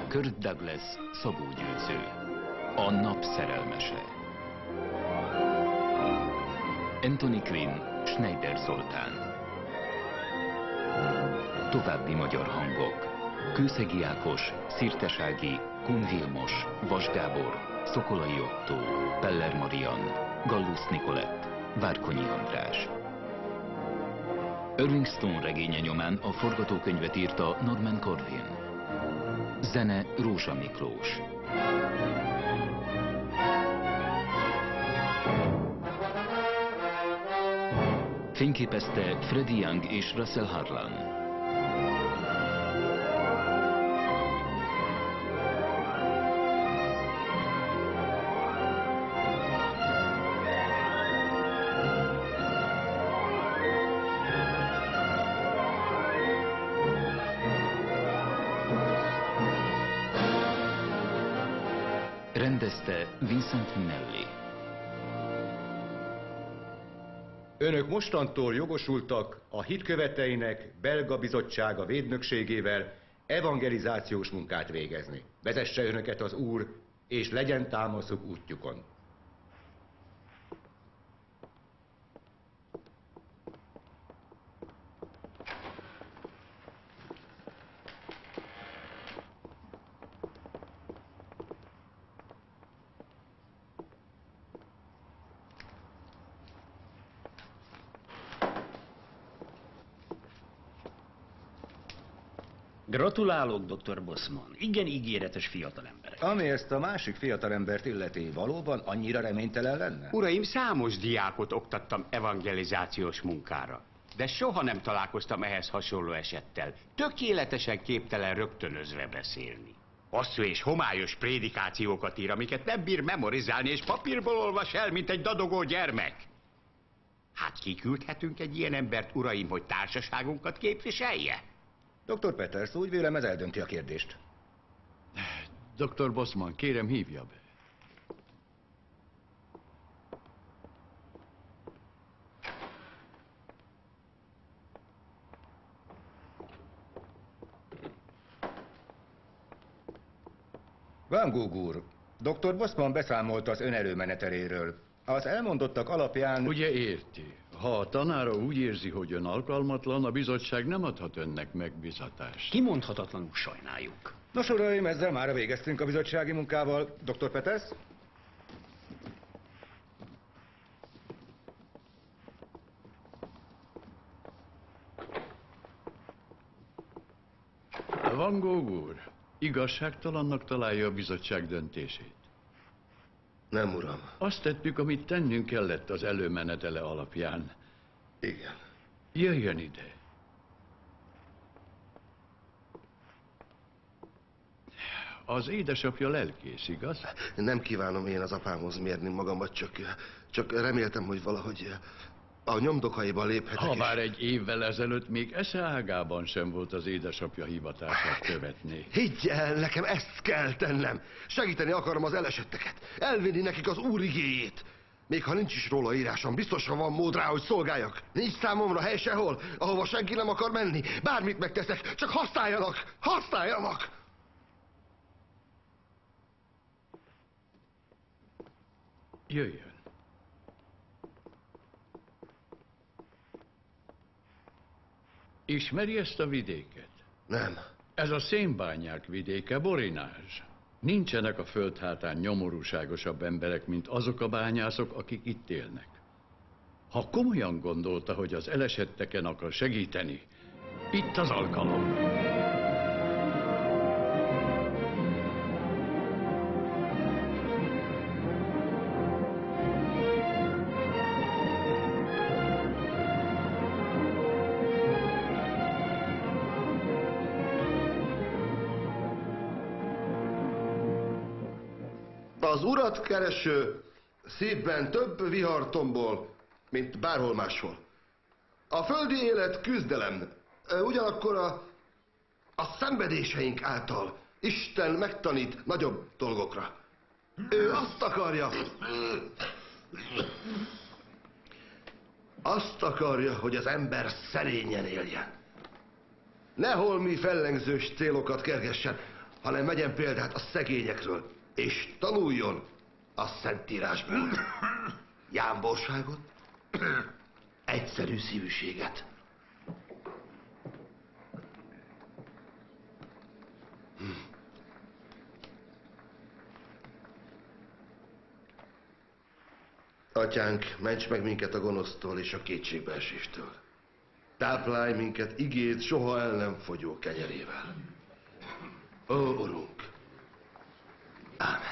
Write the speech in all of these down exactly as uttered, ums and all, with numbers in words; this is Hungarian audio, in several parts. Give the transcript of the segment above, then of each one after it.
Kirk Douglas szabógyőző, a nap szerelmese. Anthony Quinn, Schneider Zoltán. További magyar hangok: Kőszegi Ákos, Szirtes Ági, Kun Vilmos, Vas Gábor, Szokolai Ottó, Peller Marian, Gallusz Nikolett, Várkonyi András. Irving Stone regénye nyomán a forgatókönyvet írta Norman Corwin. Zene Rózsa Miklós. Fényképezte Freddie Young és Russell Harlan. Rendezte Vincent Minnelli. Önök mostantól jogosultak a hitköveteinek belga bizottsága védnökségével evangelizációs munkát végezni. Vezesse önöket az Úr, és legyen támaszuk útjukon. Gratulálok, doktor Bosman. Igen ígéretes fiatalemberek. Ami ezt a másik fiatalembert illeti, valóban annyira reménytelen lenne? Uraim, számos diákot oktattam evangelizációs munkára, de soha nem találkoztam ehhez hasonló esettel. Tökéletesen képtelen rögtönözve beszélni. Hosszú és homályos prédikációkat ír, amiket nem bír memorizálni, és papírból olvas el, mint egy dadogó gyermek. Hát kiküldhetünk egy ilyen embert, uraim, hogy társaságunkat képviselje? doktor Peters, úgy vélem, ez eldönti a kérdést. doktor Bosman, kérem, hívja be. Van Gogh úr, doktor Bosman beszámolt az ön előmeneteléről. Az elmondottak alapján... Ugye érti, ha a tanára úgy érzi, hogy ön alkalmatlan, a bizottság nem adhat önnek megbízatást. Kimondhatatlanul sajnáljuk. Nos, uraim, ezzel már végeztünk a bizottsági munkával. doktor Peters? Van Gogh úr, igazságtalannak találja a bizottság döntését. Nem, uram. Azt tettük, amit tennünk kellett az előmenetele alapján. Igen. Jöjjön ide. Az édesapja lelkész, igaz? Nem kívánom én az apámhoz mérni magamat, csak, csak reméltem, hogy valahogy a nyomdokaiba léphetek. Habár egy évvel ezelőtt még eszeágában sem volt az édesapja hivatását követni. Higgy el, nekem ezt kell tennem. Segíteni akarom az elesetteket. Elvinni nekik az Úr igéjét. Még ha nincs is róla írásom, biztosan van mód rá, hogy szolgáljak. Nincs számomra hely sehol, ahova senki nem akar menni. Bármit megteszek, csak használjanak! Használjanak! Jöjjön. Ismeri ezt a vidéket? Nem. Ez a szénbányák vidéke, Borinázs. Nincsenek a földhátán nyomorúságosabb emberek, mint azok a bányászok, akik itt élnek. Ha komolyan gondolta, hogy az elesetteken akar segíteni, itt az alkalom. Az Urat kereső szívben több vihar tombol, mint bárhol máshol. A földi élet küzdelem, ugyanakkor a, a szenvedéseink által Isten megtanít nagyobb dolgokra. Ő azt akarja, azt akarja, hogy az ember szerényen éljen. Ne holmi fellengzős célokat kergessen, hanem vegyen példát a szegényekről, és tanuljon a Szentírásból. Jámborságot, egyszerű szívűséget. Hm. Atyánk, ments meg minket a gonosztól és a kétségbeeséstől. Táplálj minket igéd soha el nem fogyó kenyerével. Ó, Urunk! Ámen.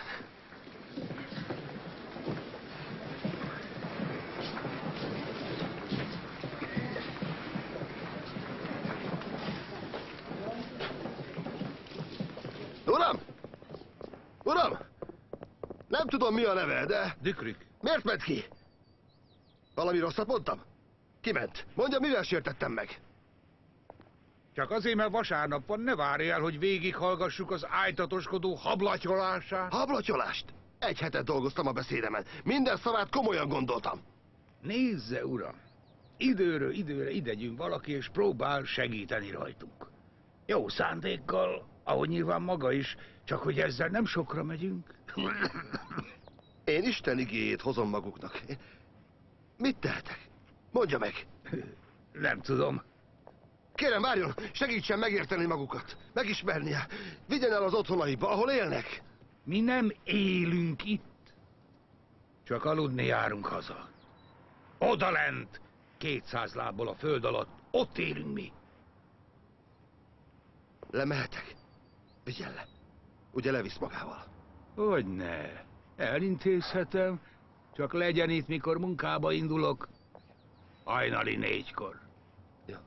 Uram! Uram! Nem tudom, mi a neve, de... Dükrik. Miért ment ki? Valami rosszat mondtam? Kiment. Mondja, mivel sértettem meg? Csak azért, mert vasárnap van, ne várj el, hogy végighallgassuk az ájtatoskodó hablatyolását. Hablatyolást? Egy hetet dolgoztam a beszédemen. Minden szavát komolyan gondoltam. Nézze, uram! Időről időre idegyünk valaki, és próbál segíteni rajtunk. Jó szándékkal, ahogy nyilván maga is, csak hogy ezzel nem sokra megyünk. Én Isten igéjét hozom maguknak. Mit tehetek? Mondja meg. Nem tudom. Kérem, várjon, segítsen megérteni magukat. Megismernie. Vigyen el az otthonaiba, ahol élnek. Mi nem élünk itt. Csak aludni járunk haza. Odalent, kétszáz lábbal a föld alatt, ott élünk mi. Lemehetek? Vigyen le. Ugye levisz magával? Hogyne. Elintézhetem. Csak legyen itt, mikor munkába indulok. Hajnali négykor. Ja.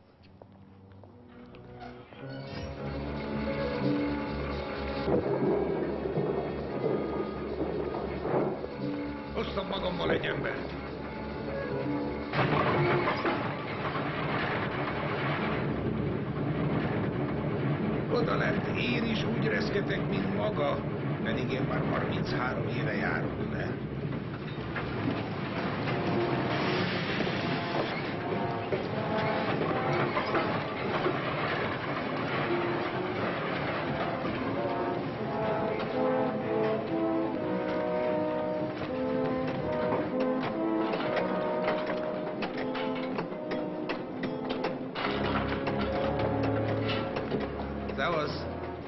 Hoztam magammal egy embert. Oda lent én is úgy reszketek, mint maga, pedig én már harminchárom éve járok le. Szevasz!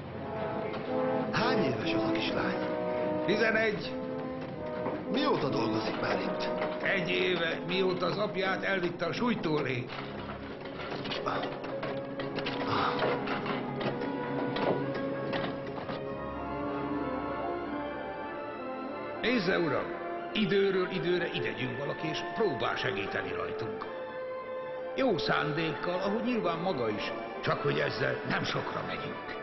Hány éves az a kislány? Tizenegy. Mióta dolgozik már itt? Egy éve, mióta az apját elvitte a súlytólé. Nézze, uram! Időről időre idegyünk valaki, és próbál segíteni rajtunk. Jó szándékkal, ahogy nyilván maga is, csak hogy ezzel nem sokra megyünk.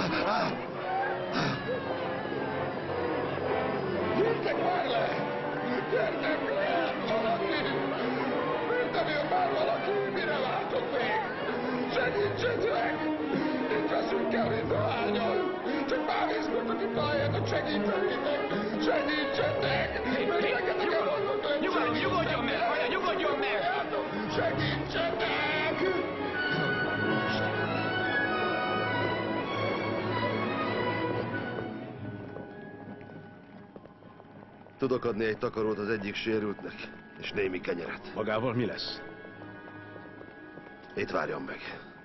Gyertek már le! Gyertek le! Valaki! Miért jön már valaki? Mire vártok még? Segítsetek! Itt veszünk el, mint a hányan! Csak már nézkodtok itt a helyetek, segítsetek! Segítsetek! Mert rengeteg elmondott ön! Nyugodjon meg, Kaja, nyugodjon meg! Segítsetek! Tudok adni egy takarót az egyik sérültnek, és némi kenyeret. Magával mi lesz? Itt várjon meg.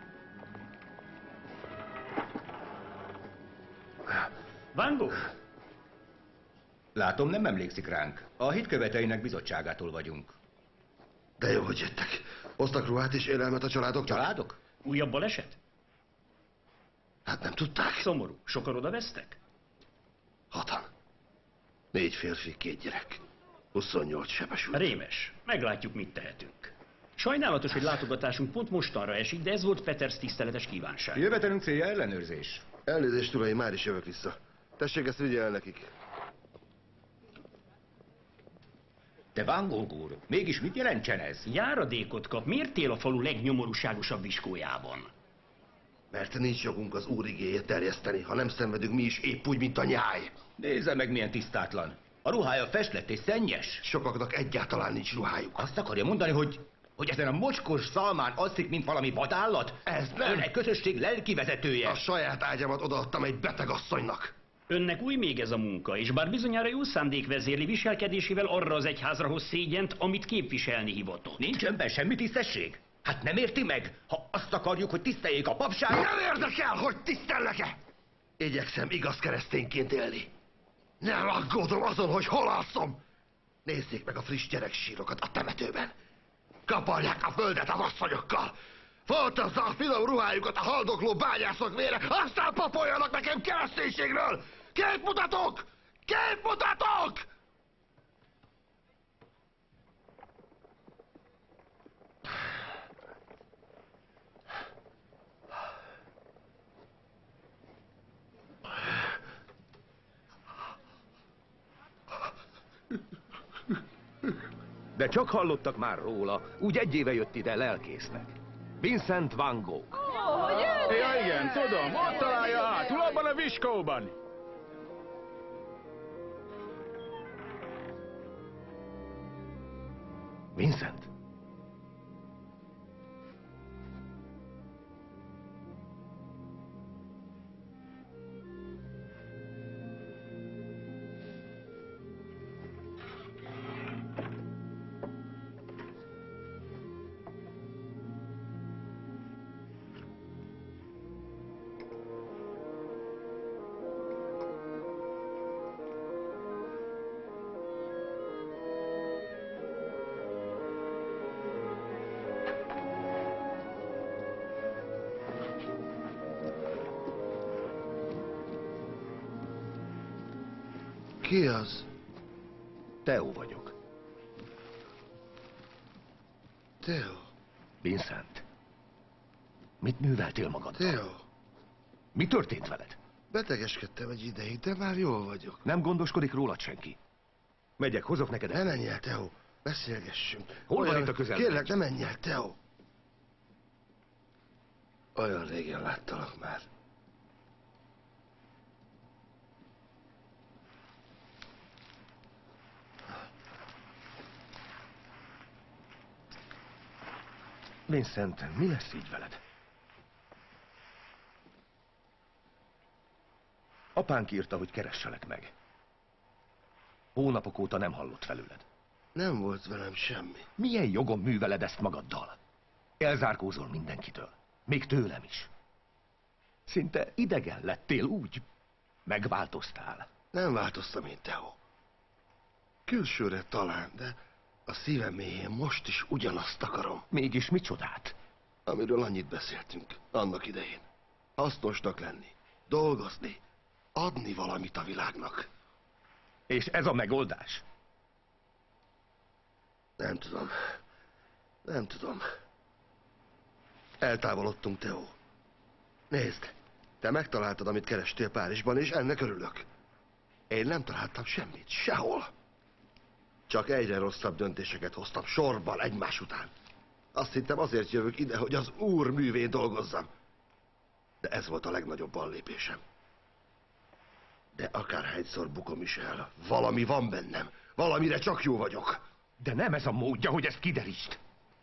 Van Gogh? Látom, nem emlékszik ránk. A hitköveteinek bizottságától vagyunk. De jó, hogy jöttek. Hoztak ruhát és élelmet a családoknak? Családok? Újabb baleset? Hát nem tudták. Szomorú. Sokan oda vesztek? Hatan. Négy férfi, két gyerek. huszonnyolc sebesült. Rémes. Meglátjuk, mit tehetünk. Sajnálatos, hogy látogatásunk pont mostanra esik, de ez volt Peters tiszteletes kívánság. Jövetelünk célja ellenőrzés. Elnézést, uraim, már is jövök vissza. Tessék, ezt vigye el nekik. De Van Gogh úr, mégis mit jelentsen ez? Járadékot kap. Miért él a falu legnyomorúságosabb viskójában? Mert nincs jogunk az úr igéjét terjeszteni, ha nem szenvedünk mi is épp úgy, mint a nyáj. Nézze meg, milyen tisztátlan. A ruhája festlett és szennyes. Sokaknak egyáltalán nincs ruhájuk. Azt akarja mondani, hogy, hogy ezen a mocskos szalmán alszik, mint valami vadállat? Ez nem. Ön egy közösség lelki vezetője. A saját ágyamat odaadtam egy beteg asszonynak. Önnek új még ez a munka, és bár bizonyára jó szándék vezérli, viselkedésével arra az egyházra hoz szégyent, amit képviselni hivatott. Nincs önben semmi tisztesség? Hát nem érti meg? Ha azt akarjuk, hogy tiszteljék a papságot... Nem érdekel, hogy tisztellek-e! Igyekszem igaz keresztényként élni. Nem aggódom azon, hogy hol alszom. Nézzék meg a friss gyereksírokat a temetőben. Kaparják a földet az asszonyokkal. Foltozza a finom ruhájukat a haldokló bányászok vére, aztán papoljanak nekem kereszténységről! Képmutatok! Képmutatok! De csak hallottak már róla, úgy egy éve jött ide lelkésznek. Vincent van Gogh. Ja igen, tudom, ott találja hátul, abban a viskóban. Vincent? Ki az? Theo vagyok. Theo. Vincent. Mit műveltél magaddal? Theo. Mi történt veled? Betegeskedtem egy ideig, de már jól vagyok. Nem gondoskodik rólad senki. Megyek, hozok neked Ne egy... menj el, Theo. Beszélgessünk. Hol van itt a közelben? Kérlek, ne menj el, Theo. Olyan régen láttalak már. Vincent, mi lesz így veled? Apánk írta, hogy keresselek meg. Hónapok óta nem hallott felőled. Nem volt velem semmi. Milyen jogon műveled ezt magaddal? Elzárkózol mindenkitől. Még tőlem is. Szinte idegen lettél úgy. Megváltoztál. Nem változtam én, Theo. Külsőre talán, de a szívem mélyén most is ugyanazt akarom. Mégis micsodát? Amiről annyit beszéltünk annak idején. Hasznosnak lenni, dolgozni, adni valamit a világnak. És ez a megoldás? Nem tudom. Nem tudom. Eltávolodtunk, Theo. Nézd, Te megtaláltad, amit kerestél Párizsban, és ennek örülök. Én nem találtam semmit, sehol. Csak egyre rosszabb döntéseket hoztam sorban egymás után. Azt hittem, azért jövök ide, hogy az Úr művén dolgozzam. De ez volt a legnagyobb ballépésem. De akárhányszor bukom is el, valami van bennem. Valamire csak jó vagyok. De nem ez a módja, hogy ezt kiderítsd.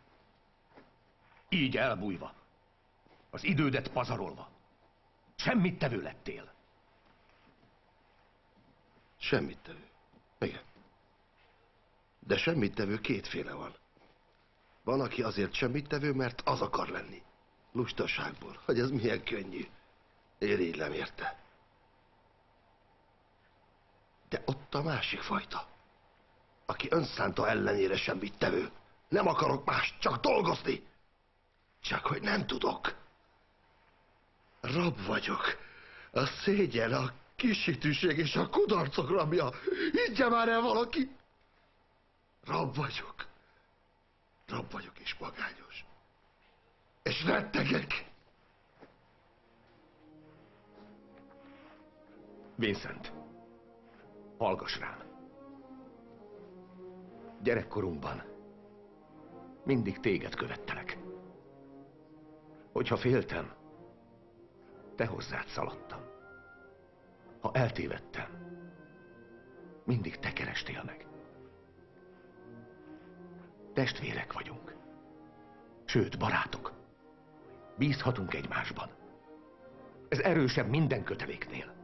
Így elbújva. Az idődet pazarolva. Semmit tevő lettél. Semmit tevő. Igen. De semmit tevő kétféle van. Van, aki azért semmit tevő, mert az akar lenni. Lustaságból, hogy ez milyen könnyű. Irigylem érte. De ott a másik fajta, aki önszánta ellenére semmit tevő. Nem akarok más, csak dolgozni. Csak hogy nem tudok. Rab vagyok. A szégyen, a kisítűség és a kudarcok rabja. Higgye már el valaki. Rab vagyok. Rab vagyok és magányos. És rettegek. Vincent, hallgass rám. Gyerekkorunkban mindig téged követtelek. Hogyha féltem, te hozzád szaladtam. Ha eltévedtem, mindig te kerestél meg. Testvérek vagyunk. Sőt, barátok. Bízhatunk egymásban. Ez erősebb minden köteléknél.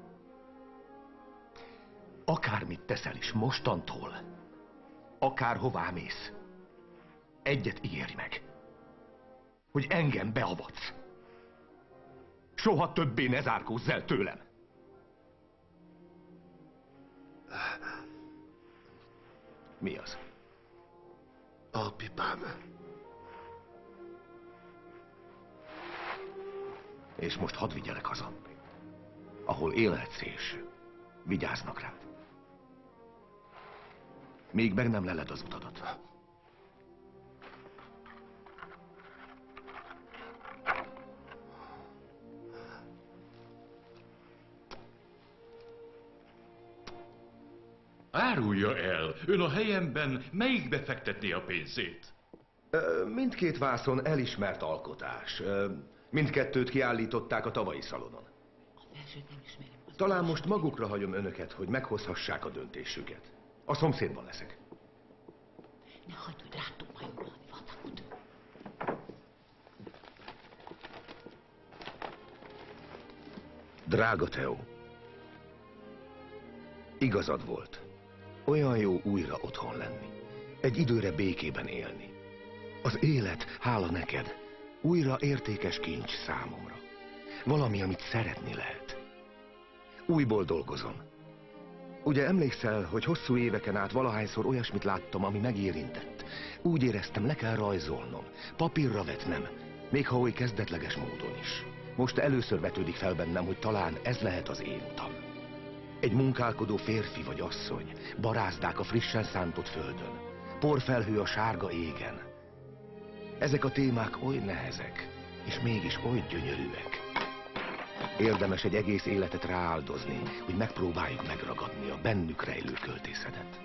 Akármit teszel is mostantól, akárhová mész, egyet ígérj meg, hogy engem beavatsz. Soha többé ne zárkózz el tőlem. Mi az? A pipám. És most hadd vigyelek haza, ahol élhetsz és vigyáznak rád. Még meg nem leled az utadat. Árulja el, ön a helyemben melyikbe fektetné a pénzét? Ö, mindkét vászon elismert alkotás. Ö, mindkettőt kiállították a tavalyi szalonon. Talán most magukra hagyom önöket, hogy meghozhassák a döntésüket. A szomszédban leszek. Ne hagyd, hogy rátok majolni, vadálod. Drága Theo, igazad volt. Olyan jó újra otthon lenni. Egy időre békében élni. Az élet, hála neked, újra értékes kincs számomra. Valami, amit szeretni lehet. Újból dolgozom. Ugye emlékszel, hogy hosszú éveken át valahányszor olyasmit láttam, ami megérintett. Úgy éreztem, le kell rajzolnom, papírra vetnem, még ha oly kezdetleges módon is. Most először vetődik fel bennem, hogy talán ez lehet az én utam. Egy munkálkodó férfi vagy asszony, barázdák a frissen szántott földön, porfelhő a sárga égen. Ezek a témák oly nehezek, és mégis oly gyönyörűek. Érdemes egy egész életet rááldozni, hogy megpróbáljuk megragadni a bennük rejlő költészetet.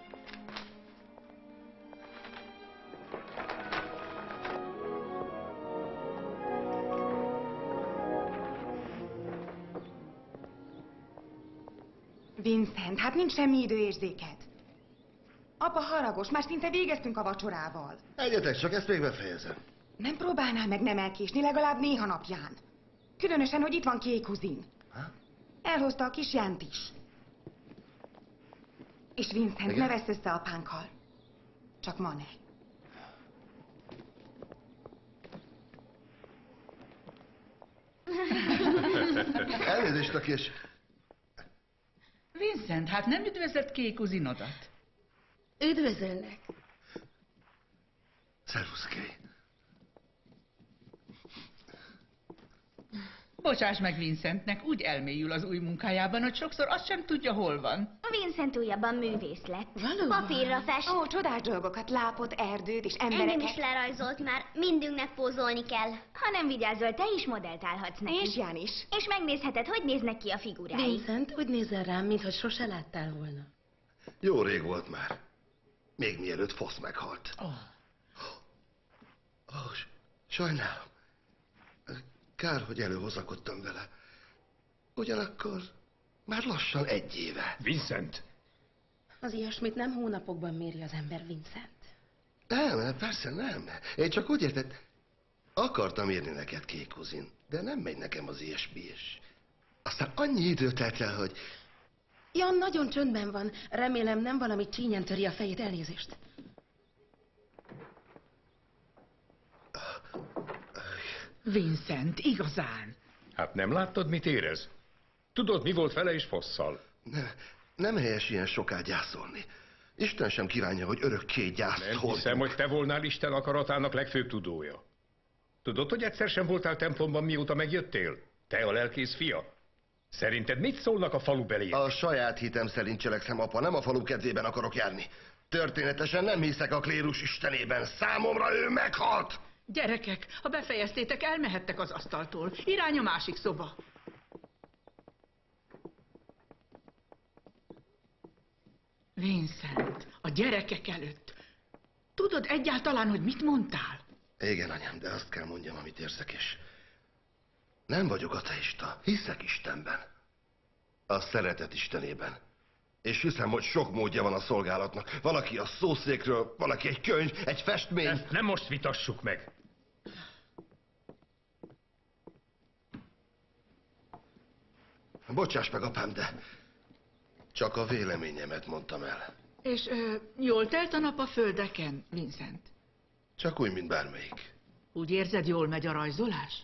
Vincent, hát nincs semmi időérzéked. Apa haragos, már szinte végeztünk a vacsorával. Egyetek, csak ezt még befejezem. Nem próbálnál meg nem elkésni legalább néha napján? Különösen, hogy itt van Kay kuzin. Ha? Elhozta a kis Jánt is. És Vincent, Igen? ne vesz össze apánkkal. Csak ma ne. Elnézést a kés. Vincent, hát nem üdvözlött Kay kuzinodat? Üdvözölnek. Szervusz, Kay. Bocsáss meg Vincentnek, úgy elmélyül az új munkájában, hogy sokszor azt sem tudja, hol van. Vincent újabban művész lett. Valóban? Papírra fest. Ó, csodás dolgokat, lápot, erdőt és embereket. Engem is lerajzolt már, mindünknek pózolni kell. Ha nem vigyázol, te is modellt állhatsz neki. És Jan is. És megnézheted, hogy néznek ki a figurái. Vincent, úgy nézel rám, mintha sose láttál volna. Jó rég volt már. Még mielőtt Fosz meghalt. Oh. Oh, sajnálom. Kár, hogy előhozakodtam vele. Ugyanakkor már lassan egy éve. Vincent! Az ilyesmit nem hónapokban méri az ember, Vincent. Nem, persze nem. Én csak úgy érted, akartam írni neked, kék kuzin, de nem megy nekem az ilyesmi is. Aztán annyi idő telt el, hogy... Jan nagyon csöndben van. Remélem nem valami csínyen töri a fejét, elnézést. Vincent, igazán. Hát nem láttad, mit érez? Tudod, mi volt vele is Fosszal? Ne, nem helyes ilyen soká gyászolni. Isten sem kívánja, hogy örökké gyászt Nem hozzunk. hiszem, hogy te volnál Isten akaratának legfőbb tudója. Tudod, hogy egyszer sem voltál templomban, mióta megjöttél? Te a lelkész fia? Szerinted mit szólnak a falubeliek? A saját hitem szerint cselekszem, apa, nem a falu kedvében akarok járni. Történetesen nem hiszek a klérus istenében. Számomra ő meghalt! Gyerekek, ha befejeztétek, elmehettek az asztaltól. Irány a másik szoba. Vincent, a gyerekek előtt. Tudod egyáltalán, hogy mit mondtál? Igen, anyám, de azt kell mondjam, amit érzek is. Nem vagyok ateista, hiszek Istenben. A szeretet Istenében. És hiszem, hogy sok módja van a szolgálatnak. Valaki a szószékről, valaki egy könyv, egy festmény. Ezt nem most vitassuk meg. Bocsáss meg, apám, de csak a véleményemet mondtam el. És ö, jól telt a nap a földeken, Vincent? Csak úgy, mint bármelyik. Úgy érzed, jól megy a rajzolás?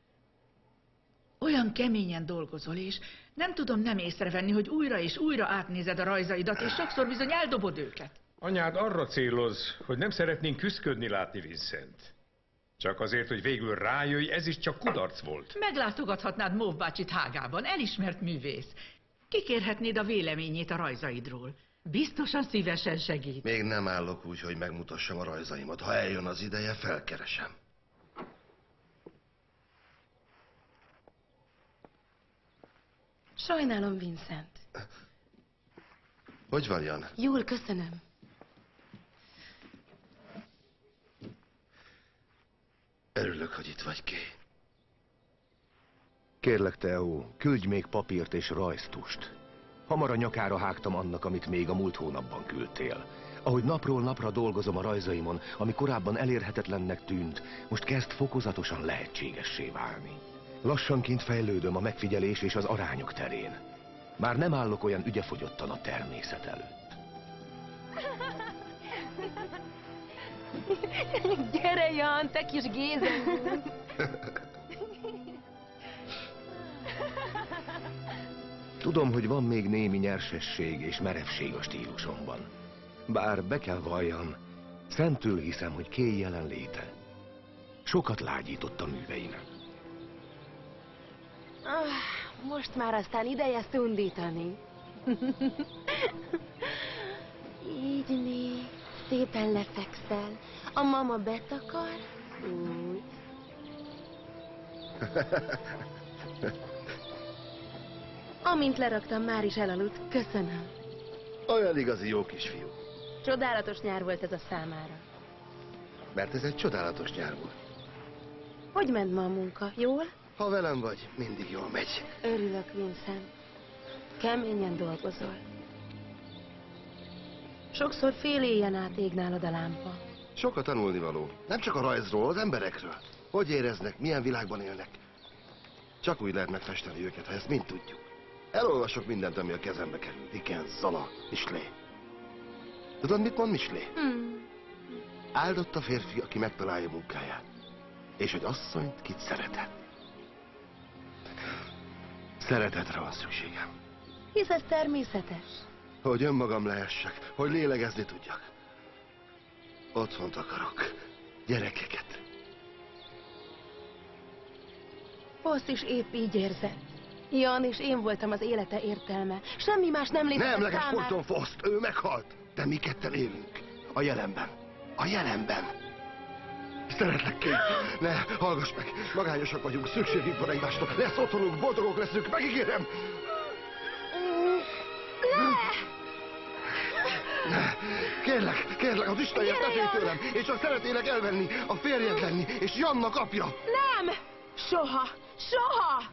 Olyan keményen dolgozol, és nem tudom nem észrevenni, hogy újra és újra átnézed a rajzaidat, és sokszor bizony eldobod őket. Anyád arra céloz, hogy nem szeretnénk küszködni látni Vincent. Csak azért, hogy végül rájöjj, ez is csak kudarc volt. Meglátogathatnád Móv bácsit Hágában, elismert művész. Kikérhetnéd a véleményét a rajzaidról. Biztosan szívesen segít. Még nem állok úgy, hogy megmutassam a rajzaimat. Ha eljön az ideje, felkeresem. Sajnálom, Vincent. Hogy van, Jan? Jól, köszönöm. Örülök, hogy itt vagy, Kay. Kérlek, Theo, küldj még papírt és rajztust. Hamar a nyakára hágtam annak, amit még a múlt hónapban küldtél. Ahogy napról napra dolgozom a rajzaimon, ami korábban elérhetetlennek tűnt, most kezd fokozatosan lehetségessé válni. Lassanként fejlődöm a megfigyelés és az arányok terén. Már nem állok olyan ügyefogyottan a természet előtt. Gyere, Jan, te kis Gézen! Tudom, hogy van még némi nyersesség és merevség a stílusomban. Bár be kell valljam, szentül hiszem, hogy Kay jelenléte sokat lágyított a műveinek. Ah, most már aztán ideje szundítani. Így még szépen lefekszel. A mama betakar, úgy. Amint leraktam, már is elaludt. Köszönöm. Olyan igazi jó kisfiú. Csodálatos nyár volt ez a számára. Mert ez egy csodálatos nyár volt. Hogy ment ma a munka? Jól? Ha velem vagy, mindig jól megy. Örülök, Vincent. Keményen dolgozol. Sokszor fél éjjel át ég nálad a lámpa. Sokat tanulnivaló. Nem csak a rajzról, az emberekről. Hogy éreznek, milyen világban élnek. Csak úgy lehet megfesteni őket, ha ezt mind tudjuk. Elolvasok mindent, ami a kezembe kerül. Dickens, Zola, Michelet. Tudod, mit mond Michelet? Hmm. Áldott a férfi, aki megtalálja munkáját. És egy asszonyt kit szeretett. Szeretetre van szükségem. Hisz ez természetes. Hogy önmagam lehessek, hogy lélegezni tudjak. Otthont akarok. Gyerekeket. Fosz is épp így érzett. Jan és én voltam az élete értelme. Semmi más nem létezik Nemleges számára. Forton Foszt, ő meghalt. De mi ketten élünk. A jelenben. A jelenben. Szeretlek, Kay. Ne, hallgass meg. Magányosak vagyunk, szükségünk van egymásra. Lesz otthonunk, boldogok leszünk, megígérem. Ne! Kérlek, kérlek, az Istenért ne félj tőlem. Én csak szeretnélek elvenni, a férjed lenni, és Jannak apja. Nem! Soha! Soha!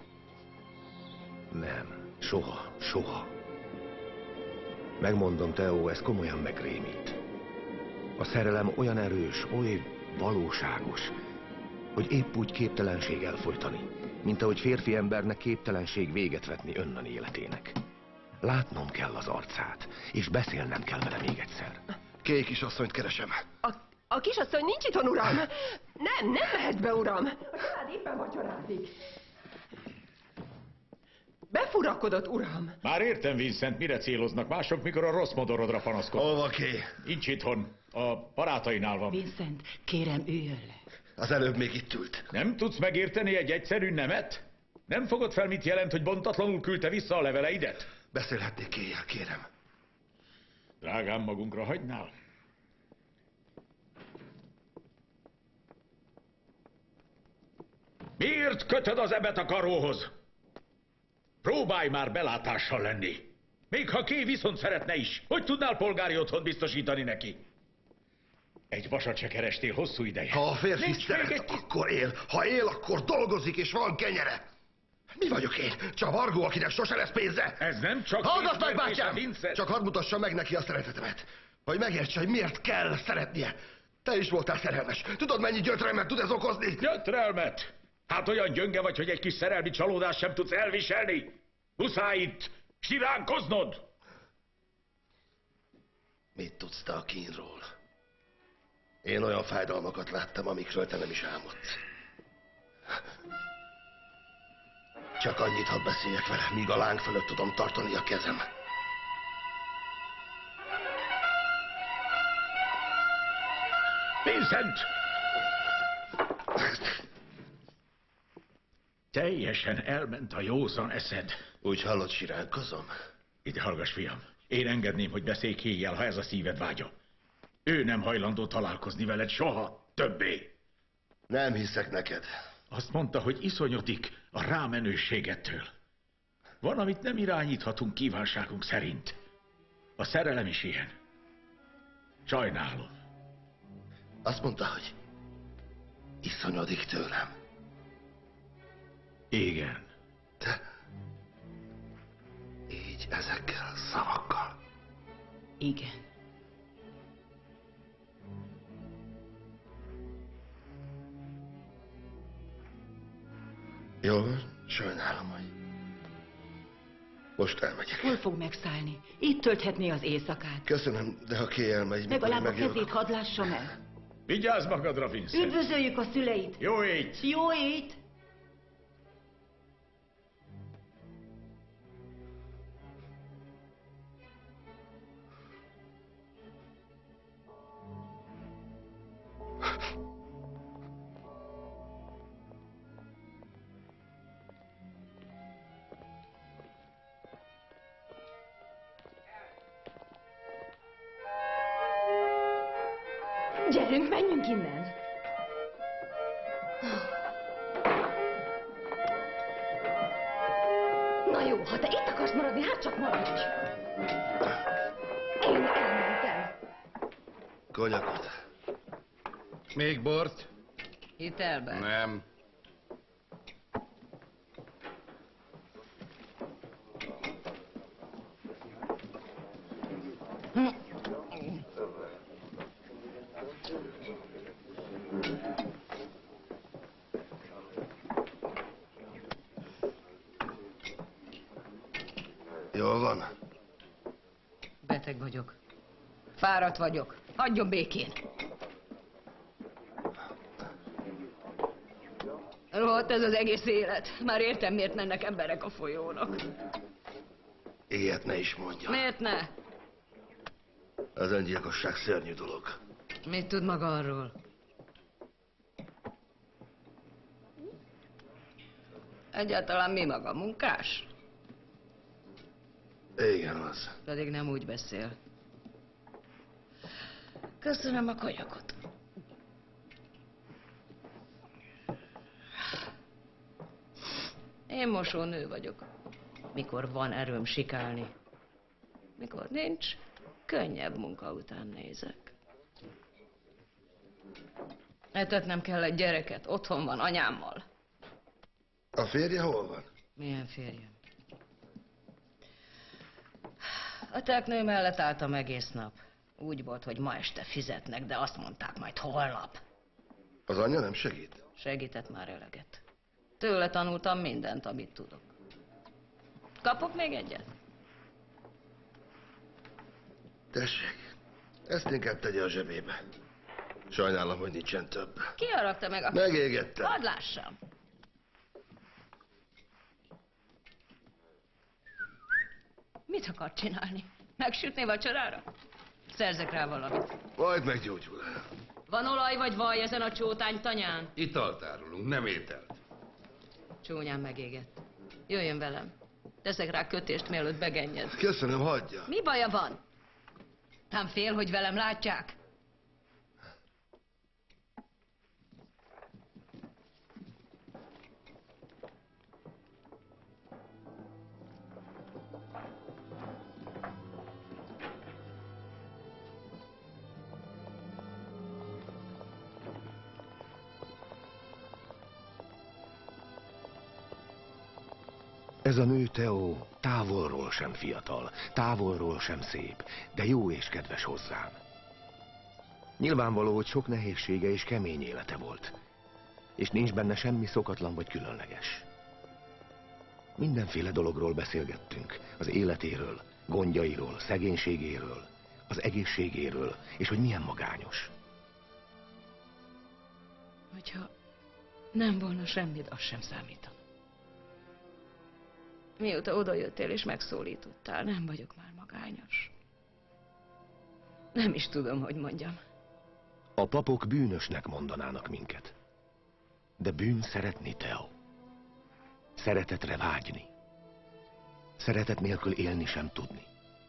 Nem, soha, soha. Megmondom, Theo, ez komolyan megrémít. A szerelem olyan erős, oly valóságos, hogy épp úgy képtelenség elfolytani, mint ahogy férfi embernek képtelenség véget vetni önnan életének. Látnom kell az arcát, és beszélnem kell vele még egyszer. Kay kisasszonyt keresem. A, a kisasszony nincs itthon, uram! Nem, nem mehet be, uram! A család éppen vacsorázik. Befurakodott, uram! Már értem, Vincent, mire céloznak mások, mikor a rossz modorodra panaszkodnak. Hova, Kay? Nincs itthon. A barátainál van. Vincent, kérem, üljön le. Az előbb még itt ült. Nem tudsz megérteni egy egyszerű nemet? Nem fogod fel, mit jelent, hogy bontatlanul küldte vissza a leveleidet? Beszélhetnék Kay-jel, kérem. Drágám, magunkra hagynál? Miért kötöd az ebet a karóhoz? Próbálj már belátással lenni. Még ha Kay viszont szeretne is, hogy tudnál polgári otthon biztosítani neki? Egy vasat se kerestél hosszú ideje. Ha a férfi Nincs szeret, még egy... akkor él. Ha él, akkor dolgozik, és van kenyere. Mi vagyok én? Csavargó, akinek sose lesz pénze? Ez nem csak... Hallgass meg, bátyám! Vincent. Csak hadd mutassam meg neki a szeretetemet. Hogy megértse, hogy miért kell szeretnie. Te is voltál szerelmes. Tudod, mennyi gyötrelmet tud ez okozni? Gyötrelmet? Hát olyan gyönge vagy, hogy egy kis szerelmi csalódást sem tudsz elviselni? Muszáj itt siránkoznod! Mit tudsz te a kínról? Én olyan fájdalmakat láttam, amikről te nem is álmodsz. Csak annyit hadd beszéljek vele, míg a láng fölött tudom tartani a kezem. Vincent! Teljesen elment a józan eszed. Úgy hallod, siránkozom? Ide hallgass, fiam. Én engedném, hogy beszélj Kay-jel, ha ez a szíved vágya. Ő nem hajlandó találkozni veled soha többé. Nem hiszek neked. Azt mondta, hogy iszonyodik a rámenőségettől. Van, amit nem irányíthatunk kívánságunk szerint. A szerelem is ilyen. Sajnálom. Azt mondta, hogy iszonyodik tőlem. Igen. Te így ezekkel a szavakkal. Igen. Jó, sajnálom, hogy most elmegyek. Hol fog megszállni? Itt tölthetné az éjszakát. Köszönöm, de ha Kay elmegy, Legalább a megjövök. kezét hadd lássam el. Vigyázz magadra, Vincent. Üdvözöljük a szüleit. Jó éjt! Jó éjt! Gyerünk, menjünk innen! Na jó, ha te itt akarsz maradni, hát csak maradj! Én elmentem. Konyakot. Még bort? Hitelben. Nem. Jól van? Beteg vagyok. Fáradt vagyok. Hagyjon békén. Rohadt ez az egész élet. Már értem, miért mennek emberek a folyónak. Ilyet ne is mondja. Miért ne? Az öngyilkosság szörnyű dolog. Mit tud maga arról? Egyáltalán mi maga, munkás? Igen, az. Pedig nem úgy beszél. Köszönöm a konyakot. Én mosónő vagyok. Mikor van erőm sikálni. Mikor nincs, könnyebb munka után nézek. Etetnem kell egy gyereket, otthon van anyámmal. A férje hol van? Milyen férjem? A teknő mellett álltam egész nap. Úgy volt, hogy ma este fizetnek, de azt mondták majd holnap. Az anyja nem segít? Segített már eleget. Tőle tanultam mindent, amit tudok. Kapok még egyet? Tessék, ezt inkább tegye a zsebébe. Sajnálom, hogy nincsen több. Ki haragta meg a... Megégettem. Hadd lássam. Mit akar csinálni? Megsütni vacsorára? Szerzek rá valamit. Majd meggyógyul. Van olaj vagy vaj ezen a csótány tanyán? Italt árulunk, nem ételt. Csúnyán megégett. Jöjjön velem. Teszek rá kötést, mielőtt begenjed. Köszönöm, hagyja. Mi baja van? Nem fél, hogy velem látják? Ez a nő, Theo, távolról sem fiatal, távolról sem szép, de jó és kedves hozzám. Nyilvánvaló, hogy sok nehézsége és kemény élete volt, és nincs benne semmi szokatlan vagy különleges. Mindenféle dologról beszélgettünk, az életéről, gondjairól, szegénységéről, az egészségéről, és hogy milyen magányos. Hogyha nem volna semmit, az sem számítana. Mióta odajöttél és megszólítottál, nem vagyok már magányos. Nem is tudom, hogy mondjam. A papok bűnösnek mondanának minket. De bűn szeretni, Theo. Szeretetre vágyni. Szeretet nélkül élni sem tudni.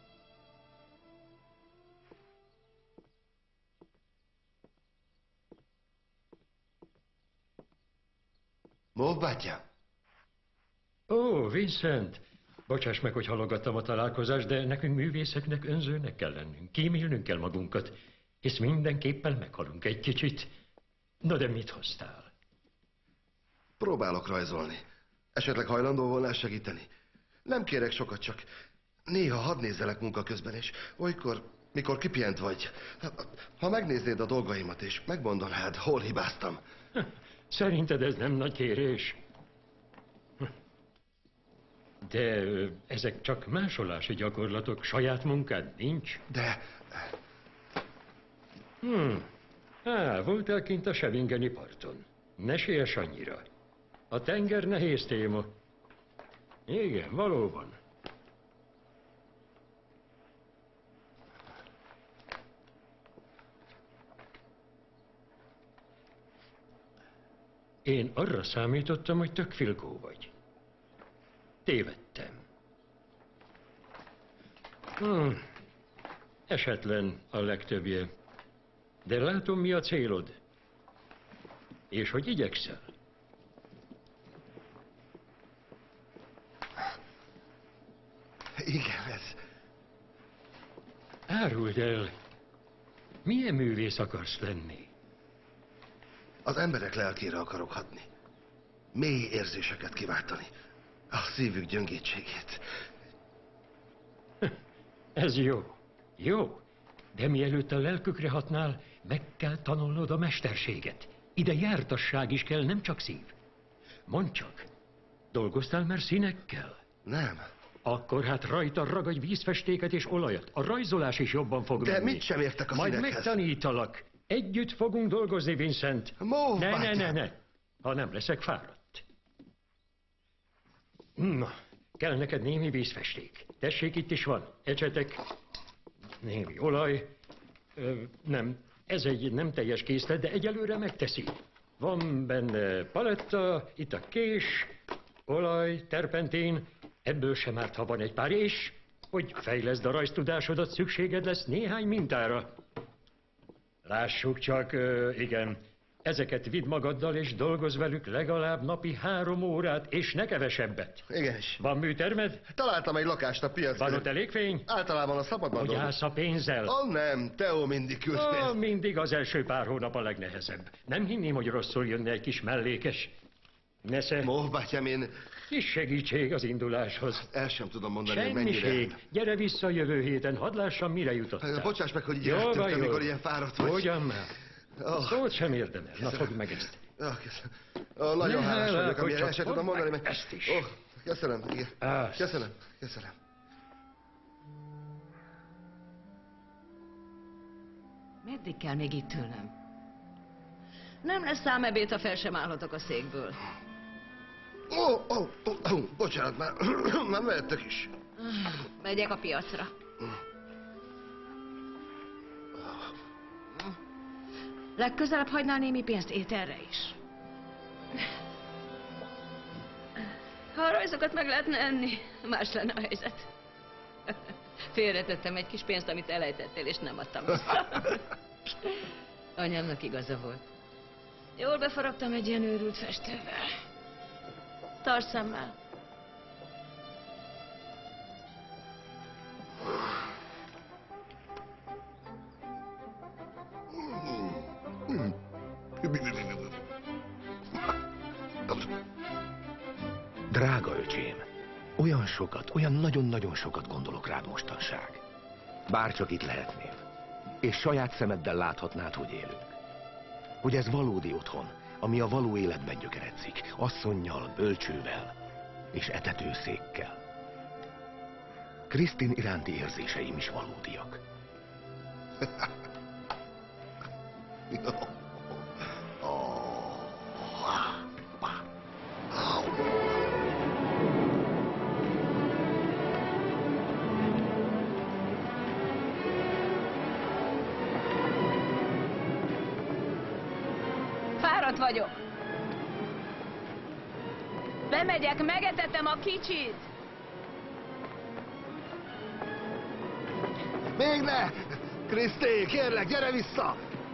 Mów, bátyám! Ó, Vincent! Bocsáss meg, hogy halogattam a találkozást, de nekünk művészeknek önzőnek kell lennünk. Kímélnünk kell magunkat, hisz mindenképpen meghalunk egy kicsit. Na de mit hoztál? Próbálok rajzolni. Esetleg hajlandó volnál segíteni? Nem kérek sokat, csak néha hadd nézzelek munka közben, és olykor, mikor kipihent vagy, ha megnéznéd a dolgaimat, és megmondanád, hol hibáztam. Szerinted ez nem nagy kérés? De ezek csak másolási gyakorlatok, saját munkád nincs? De... Hmm. Á, voltál kint a Sevingeni parton. Ne siess annyira. A tenger nehéz téma. Igen, valóban. Én arra számítottam, hogy tök filkó vagy. Tévedtem. Hmm. Esetlen a legtöbbje. De látom, mi a célod. És hogy igyekszel. Igen, ez... Áruld el, milyen művész akarsz lenni? Az emberek lelkére akarok hatni. Mély érzéseket kiváltani. A szívük gyöngétségét. Ez jó. Jó. De mielőtt a lelkükre hatnál, meg kell tanulnod a mesterséget. Ide jártasság is kell, nem csak szív. Mondd csak, dolgoztál már színekkel? Nem. Akkor hát rajta ragadj vízfestéket és olajat. A rajzolás is jobban fog De menni. mit sem értek a Majd színekhez. megtanítalak. Együtt fogunk dolgozni, Vincent. Mów, ne, ne, bátyám. ne, ne. Ha nem leszek fáradt. Na, kell neked némi vízfesték. Tessék, itt is van. Ecsetek. Némi olaj. Ö, nem, ez egy nem teljes készlet, de egyelőre megteszi. Van benne paletta, itt a kés. olaj, terpentin, ebből sem árt, ha van egy pár, és hogy fejleszd a rajztudásodat, szükséged lesz néhány mintára. Lássuk csak, ö, igen, ezeket vidd magaddal, és dolgozz velük legalább napi három órát, és ne kevesebbet. Igenis. Van műtermed? Találtam egy lakást a piacon. Van ott elég fény? Általában a szabadban Hogy dolgozom. állsz a pénzzel? Ó, nem, Teó mindig küld Ó, pénzt. mindig az első pár hónap a legnehezebb. Nem hinném, hogy rosszul jönne egy kis mellékes. Nesze. Móh, bátyám, én... Kis segítség az induláshoz. El sem tudom mondani, hogy mennyire... Semmiség. Gyere vissza jövő héten, hadd lássam, mire jutottál. Bocsáss meg, hogy így Jól van, eltűntem, jól. amikor ilyen fáradt vagy. Ugyan már. Oh. Szót sem érdemel. Na, fogd meg ezt. Oh, köszönöm. Oh, nagyon Ne hálás vagyok, hálálkodj, amire el csak sem tudom fogd mondani, meg mert... ezt is. Oh, köszönöm, igen. Azt. Köszönöm, köszönöm. Meddig kell még itt ülnöm? Nem lesz számebét, ha fel sem állhatok a székből. Ó, oh, oh, oh, oh, bocsánat, már, már mehettek is. Megyek a piacra. Legközelebb hagynál némi pénzt ételre is. Ha a rajzokat meg lehetne enni, más lenne a helyzet. Félretettem egy kis pénzt, amit elejtettél, és nem adtam vissza. Anyámnak igaza volt. Jól befaragtam egy ilyen őrült festővel. Tarts szemmel. Drága öcsém, olyan sokat, olyan nagyon-nagyon sokat gondolok rád mostanság. Bárcsak itt lehetnél, és saját szemeddel láthatnád, hogy élünk. Hogy ez valódi otthon, ami a való életben gyökeredzik, asszonnyal, bölcsővel és etetőszékkel. Krisztin iránti érzéseim is valódiak. Fáradt vagyok. Bemegyek, megetetem a kicsit. Még ne! Kriszti, kérlek, gyere vissza!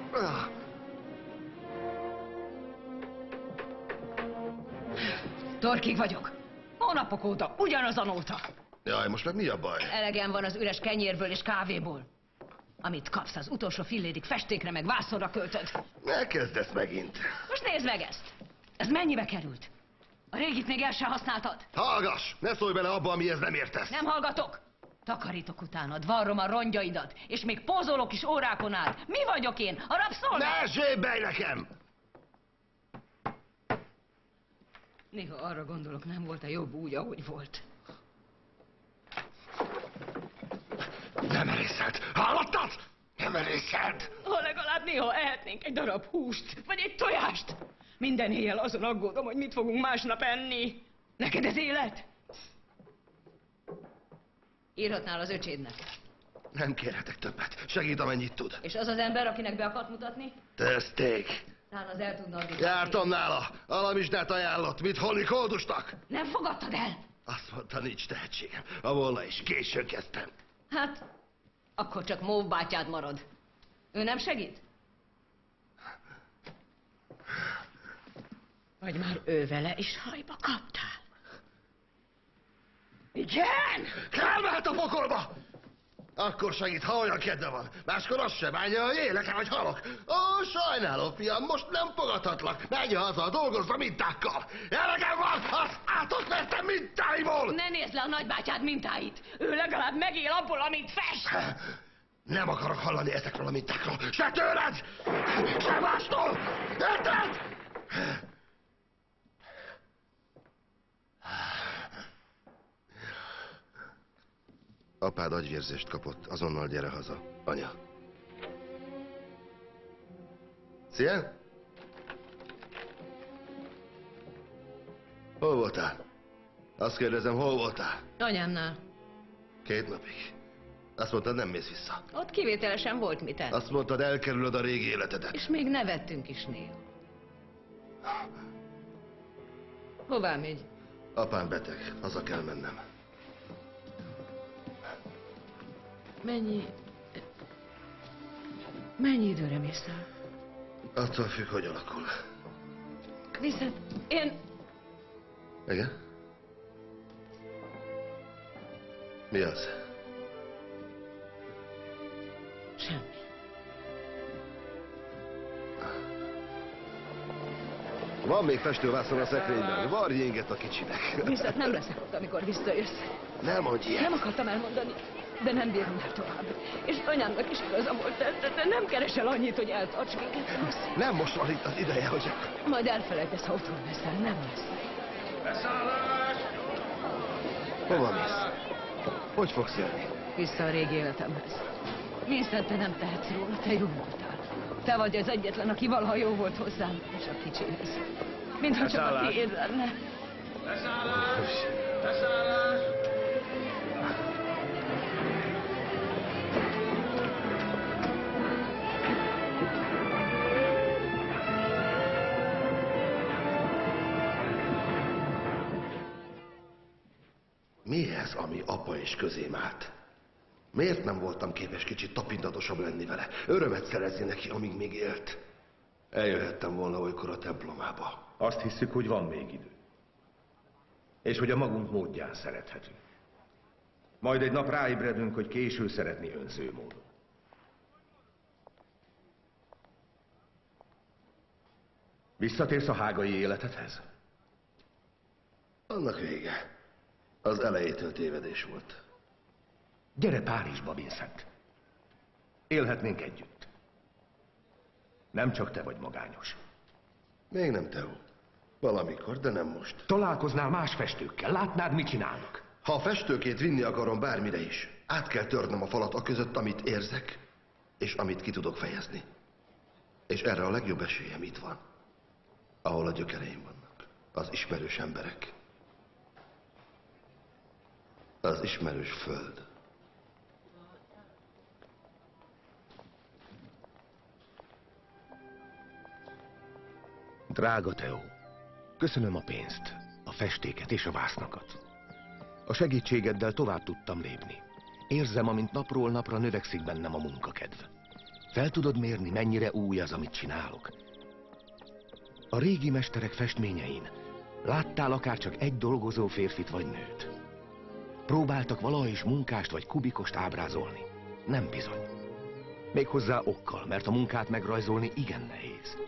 Torkig vagyok. Hónapok óta, ugyanazon óta. Jaj, most meg mi a baj? Elegem van az üres kenyérből és kávéból. Amit kapsz, az utolsó fillérig festékre meg vászonra költöd. Ne kezd ezt megint. Most nézd meg ezt. Ez mennyibe került? A régit még el sem használtad. Hallgass! Ne szólj bele abba, amihez nem értesz. Nem hallgatok. Takarítok utánad, varrom a rongyaidat, és még pózolok is órákon át. Mi vagyok én? A rabszolga? Ne zsébbelj nekem! Néha arra gondolok, nem volt-e jobb úgy, ahogy volt. Nem erészed! Hallottad? Nem erészed! Ha legalább néha ehetnénk egy darab húst, vagy egy tojást. Minden éjjel azon aggódom, hogy mit fogunk másnap enni. Neked ez élet? Írhatnál az öcsédnek. Nem kérhetek többet. Segít, amennyit tud. És az az ember, akinek be akart mutatni? Testék! Talán az el tudna adni. Jártam nála. Alamizsnát ajánlott, mit holni koldusnak. Nem fogadtad el? Azt mondta, nincs tehetségem. Ha volna is, későn kezdtem. Hát, akkor csak Móv bátyád marad. Ő nem segít? Vagy már ő vele is hajba kaptál? Igen! Elmehet a pokolba! Akkor segít, ha olyan kedve van. Máskor az sem állja, hogy élek-e vagy halok. Ó, sajnálom, fiam, most nem fogadhatlak. Menj haza, dolgozz a mintákkal. Elegem van, az átot vettem mintáiból! Ne nézd le a nagybátyád mintáit! Ő legalább megél abból, amit fest! Nem akarok hallani ezekről a mintákról. Se tőled, se mástól! Érted? Apád agyvérzést kapott, azonnal gyere haza. Anya. Szia! Hol voltál? Azt kérdezem, hol voltál? Anyámnál. Két napig. Azt mondtad, nem mész vissza. Ott kivételesen volt mit enni. Azt mondtad, elkerülöd a régi életedet. És még nevettünk is néha. Hová megy? Apám beteg, haza kell mennem. Mennyi... Mennyi időre mész el? Attól függ, hogy alakul. Viszont én... Igen? Mi az? Semmi. Van még festővászon a szekrényben. Varj inget a kicsinek. Viszont nem leszek ott, amikor visszajössz. Nem mondj ilyet. Nem akartam elmondani, de nem bírom már tovább. És anyámnak is igaza volt, de, de nem keresel annyit, hogy eltarts minket. Rossz. Nem most van itt az ideje, hogy... Majd elfelejtesz, ha otthon leszel, nem lesz. Beszállás! Hova mész? Hogy fogsz jönni? Vissza a régi életemhez. Vincent, te nem tehetsz róla, te jó voltál. Te vagy az egyetlen, aki valaha jó volt hozzám, és a kicsihez. Mintha csak a tiéd lenne. Beszállás! Beszállás! Mi ez, ami apa és közém állt? Miért nem voltam képes kicsit tapintatosabb lenni vele? Örömet szerezni neki, amíg még élt. Eljöhettem volna olykor a templomába. Azt hisszük, hogy van még idő. És hogy a magunk módján szerethetünk. Majd egy nap ráébredünk, hogy késő szeretni önző módon. Visszatérsz a hágai életedhez? Annak vége. Az elejétől tévedés volt. Gyere Párizsba, Vincent. Élhetnénk együtt. Nem csak te vagy magányos. Még nem, Theo. Valamikor, de nem most. Találkoznál más festőkkel, látnád, mit csinálnak. Ha a festőkét vinni akarom bármire is, át kell törnöm a falat a között, amit érzek, és amit ki tudok fejezni. És erre a legjobb esélyem itt van. Ahol a gyökereim vannak. Az ismerős emberek. Az ismerős föld. Drága Theo, köszönöm a pénzt, a festéket és a vásznakat. A segítségeddel tovább tudtam lépni. Érzem, amint napról napra növekszik bennem a munkakedv. Fel tudod mérni, mennyire új az, amit csinálok? A régi mesterek festményein láttál akár csak egy dolgozó férfit vagy nőt? Próbáltak valaha is munkást vagy kubikost ábrázolni? Nem bizony. Méghozzá okkal, mert a munkát megrajzolni igen nehéz.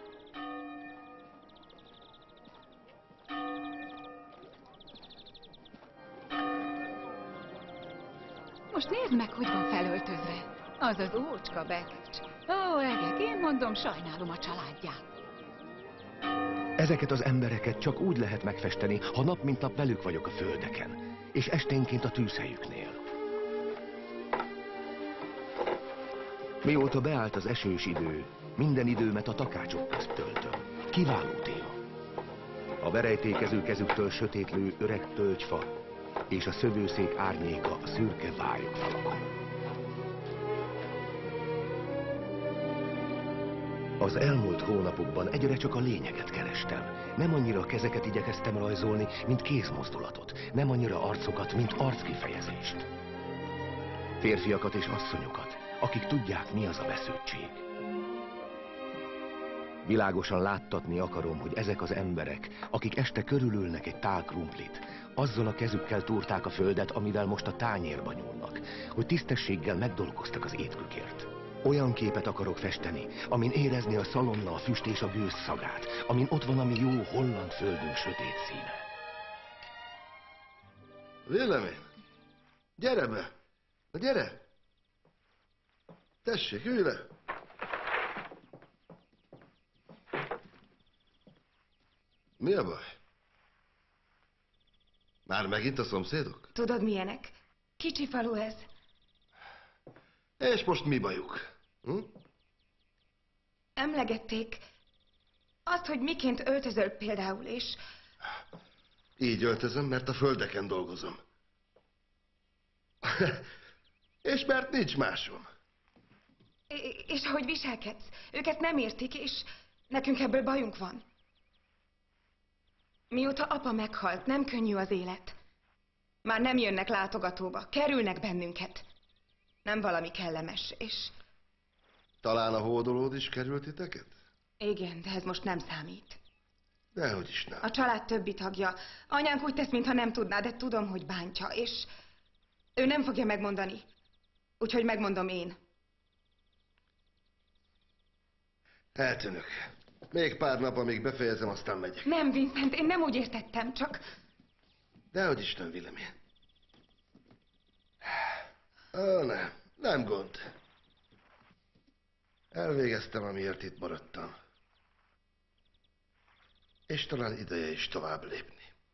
Most nézd meg, hogy van felöltözve. Az az ócska Bekecs. Ó, egek, én mondom, sajnálom a családját. Ezeket az embereket csak úgy lehet megfesteni, ha nap mint nap velük vagyok a földeken, és esténként a tűzhelyüknél. Mióta beállt az esős idő, minden időmet a takácsok közt töltöm. Kiváló téma. A verejtékező kezüktől sötétlő öreg tölgyfa, és a szövőszék árnyéka a szürke vályok falakon. Az elmúlt hónapokban egyre csak a lényeget kerestem. Nem annyira a kezeket igyekeztem rajzolni, mint kézmozdulatot. Nem annyira arcokat, mint arckifejezést. Férfiakat és asszonyokat, akik tudják, mi az a vesződtség. Világosan láttatni akarom, hogy ezek az emberek, akik este körülülnek egy tál krumplit, azzal a kezükkel túrták a földet, amivel most a tányérba nyúlnak, hogy tisztességgel megdolgoztak az étkükért. Olyan képet akarok festeni, amin érezni a szalonna, a füst és a gőz szagát, amin ott van a mi jó holland földünk sötét színe. Vélemény, gyere be! Na gyere! Tessék, ülj le! Mi a baj? Már megint a szomszédok? Tudod milyenek? Kicsi falu ez. És most mi bajuk? Hm? Emlegették azt, hogy miként öltözöl például, és... Így öltözöm, mert a földeken dolgozom. És mert nincs másom. És ahogy viselkedsz, őket nem értik, és nekünk ebből bajunk van. Mióta apa meghalt, nem könnyű az élet. Már nem jönnek látogatóba, kerülnek bennünket. Nem valami kellemes, és... Talán a hódolód is került titeket? Igen, de ez most nem számít. Dehogy is nem. A család többi tagja. Anyánk úgy tesz, mintha nem tudná, de tudom, hogy bántja, és... Ő nem fogja megmondani. Úgyhogy megmondom én. Eltűnök. Még pár nap, amíg befejezem, aztán megyek. Nem, Vincent, én nem úgy értettem, csak... Dehogy is nem, Willemien. Ó, nem. Nem gond. Elvégeztem, amiért itt maradtam. És talán ideje is tovább lépni.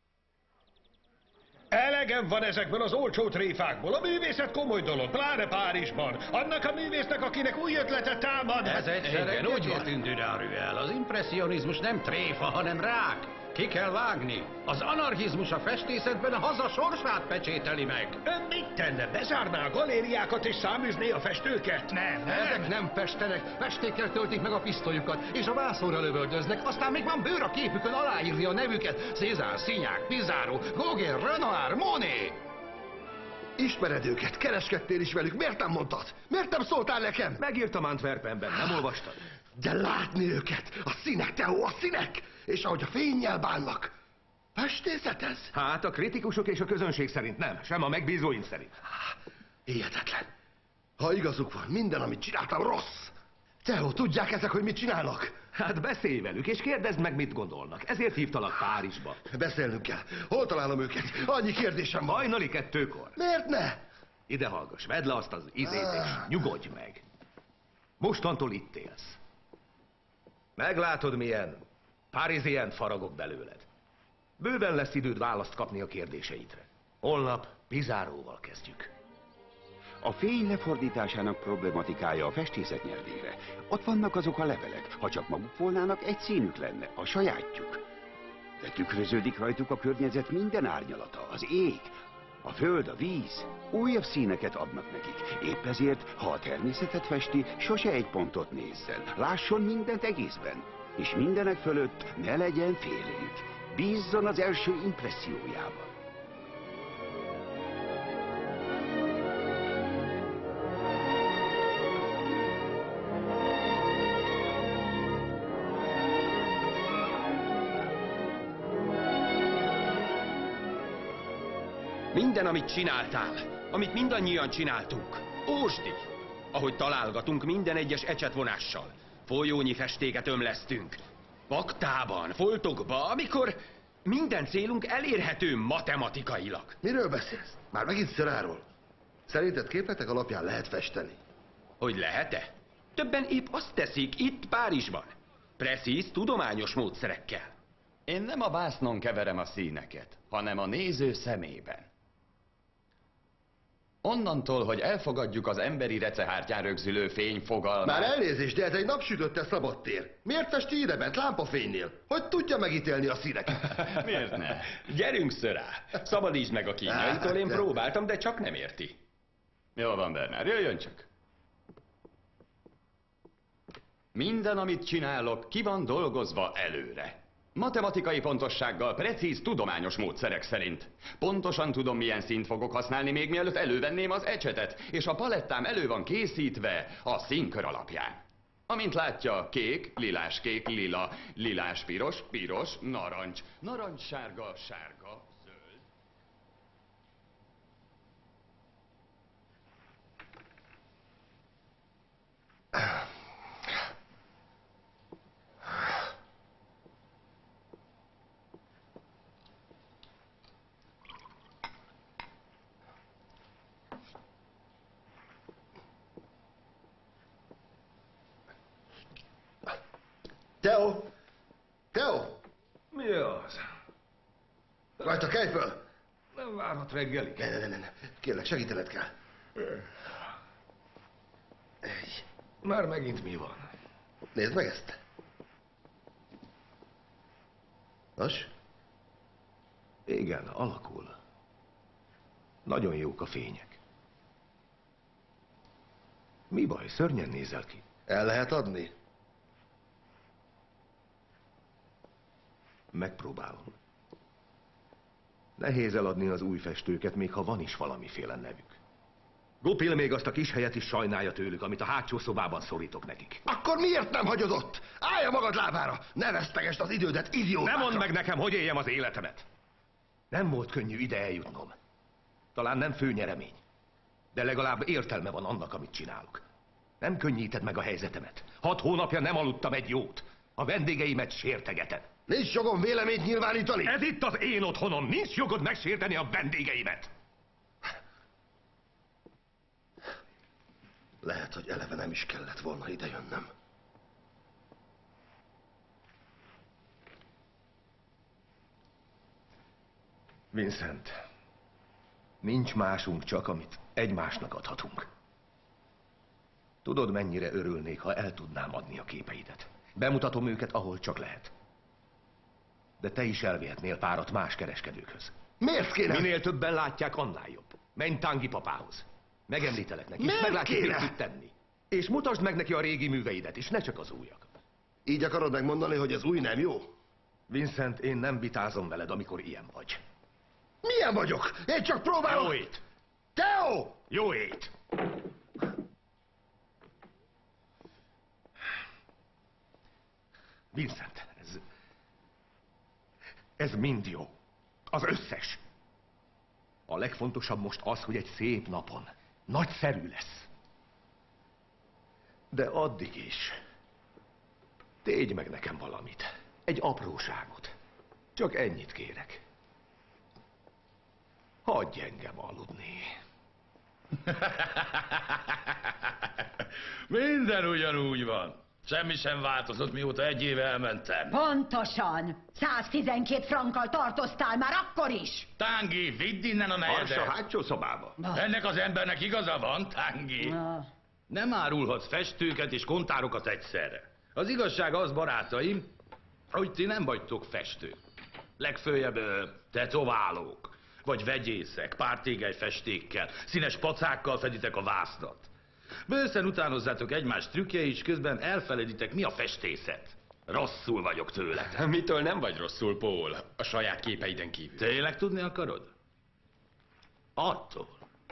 Elegem van ezekből az olcsó tréfákból. A művészet komoly dolog, pláne Párizsban. Annak a művésznek, akinek új ötlete támad. Ez egyszerre igen, úgy értünk el. Az impresszionizmus nem tréfa, hanem rák. Ki kell vágni. Az anarchizmus a festészetben a haza sorsát pecsételi meg. Ön mit tenne? Bezárná a galériákat és száműzné a festőket? Nem, nem. Ezek nem festenek, festékkel töltik meg a pisztolyukat, és a vászonra lövöldöznek, aztán még van bőr a képükön aláírni a nevüket. Cézár, Signac, Pizarro, Gauguin, Renoir, Monet. Ismered őket, kereskedtél is velük, miért nem mondtad? Miért nem szóltál nekem? Megírtam Antwerpenben, nem olvastad? De látni őket, a színek, Theo, a színek! És ahogy a fénnyel bánnak. Festészet ez? Hát a kritikusok és a közönség szerint nem, sem a megbízóim szerint. Hihetetlen. Ha igazuk van, minden, amit csináltam, rossz. Theo, tudják ezek, hogy mit csinálnak? Hát beszélj velük, és kérdezd meg, mit gondolnak. Ezért hívtalak Párizsba. Beszélnünk kell. Hol találom őket? Annyi kérdésem van. Hajnali kettőkor. Miért ne? Ide hallgass, vedd le azt az izét, és nyugodj meg. Mostantól itt élsz. Meglátod, milyen parizien faragok belőled. Bőven lesz időd választ kapni a kérdéseidre. Holnap Pizarróval kezdjük. A fény lefordításának problematikája a festészet nyelvére. Ott vannak azok a levelek. Ha csak maguk volnának, egy színük lenne, a sajátjuk. De tükröződik rajtuk a környezet minden árnyalata, az ég, a föld, a víz. Újabb színeket adnak nekik. Épp ezért, ha a természetet festi, sose egy pontot nézzen. Lásson mindent egészben. És mindenek fölött ne legyen félénk. Bízzon az első impressziójában. Minden, amit csináltál, amit mindannyian csináltunk, ósdi, ahogy találgatunk minden egyes ecsetvonással. Folyónyi festéket ömlesztünk. Baktában, foltokba, amikor minden célunk elérhető matematikailag. Miről beszélsz? Már megint Seuratról. Szerinted képletek alapján lehet festeni? Hogy lehet-e? Többen épp azt teszik itt Párizsban. Precíz, tudományos módszerekkel. Én nem a vásznon keverem a színeket, hanem a néző szemében. Onnantól, hogy elfogadjuk az emberi recehártyán rögzülő fény fogalmát... Már elnézést, de ez egy napsütötte szabadtér. Miért festi idebent lámpafénynél? Hogy tudja megítélni a színeket? Miért ne? Gyerünk, Seurat! Szabadítsd meg a kínjaitól, én próbáltam, de csak nem érti. Jól van, Bernard, jöjjön csak. Minden, amit csinálok, ki van dolgozva előre. Matematikai pontossággal, precíz, tudományos módszerek szerint. Pontosan tudom, milyen színt fogok használni, még mielőtt elővenném az ecsetet, és a palettám elő van készítve a színkör alapján. Amint látja, kék, lilás-kék, lila, lilás-piros, piros, narancs, narancssárga, sárga, zöld. Theo! Theo! Mi az? Rajta, kelj föl! Nem várhat reggelig. Ne, ne, ne, ne. Kérlek, segítened kell. Már megint mi van? Nézd meg ezt. Nos? Igen, alakul. Nagyon jók a fények. Mi baj, szörnyen nézel ki? El lehet adni? Megpróbálom. Nehéz eladni az új festőket, még ha van is valamiféle nevük. Gupil még azt a kis helyet is sajnálja tőlük, amit a hátsó szobában szorítok nekik. Akkor miért nem hagyod ott? Állja magad lábára! Ne vesztegesd az idődet, idiótákra! Ne mondd meg nekem, hogy éljem az életemet! Nem volt könnyű ide eljutnom. Talán nem főnyeremény, de legalább értelme van annak, amit csinálok. Nem könnyíted meg a helyzetemet. Hat hónapja nem aludtam egy jót. A vendégeimet sértegeted. Nincs jogom véleményt nyilvánítani! Ez itt az én otthonom. Nincs jogod megsérteni a vendégeimet. Lehet, hogy eleve nem is kellett volna idejönnöm. Vincent, nincs másunk csak, amit egymásnak adhatunk. Tudod, mennyire örülnék, ha el tudnám adni a képeidet. Bemutatom őket, ahol csak lehet. De te is elvihetnél párat más kereskedőkhöz. Miért kéne? Minél többen látják, annál jobb. Menj Tangi papához. Megemlítelek neki, és meglátjuk, mit tud tenni. És mutasd meg neki a régi műveidet, és ne csak az újak. Így akarod megmondani, hogy az új nem jó? Vincent, én nem vitázom veled, amikor ilyen vagy. Milyen vagyok? Én csak próbálom... Jó ét! Teo! Jó ét! Vincent, ez... Ez mind jó. Az összes. A legfontosabb most az, hogy egy szép napon nagyszerű lesz. De addig is tégy meg nekem valamit. Egy apróságot. Csak ennyit kérek. Hagyj engem aludni. Minden ugyanúgy van. Semmi sem változott, mióta egy éve elmentem. Pontosan. száztizenkét frankkal tartoztál már akkor is. Tangi, vidd innen a nehedet. Ars a hátsó szobába. Ennek az embernek igaza van, Tangi. Na. Nem árulhatsz festőket és kontárokat egyszerre. Az igazság az, barátaim, hogy ti nem vagytok festők. Legfőjebb ö, tetoválók, vagy vegyészek, pártégely festékkel, színes pacákkal feditek a vásznat. Bőszen utánozzátok egymás trükkjei, és közben elfeleditek, mi a festészet. Rosszul vagyok tőletek. Mitől nem vagy rosszul, Paul? A saját képeiden kívül. Tényleg tudni akarod? Attól.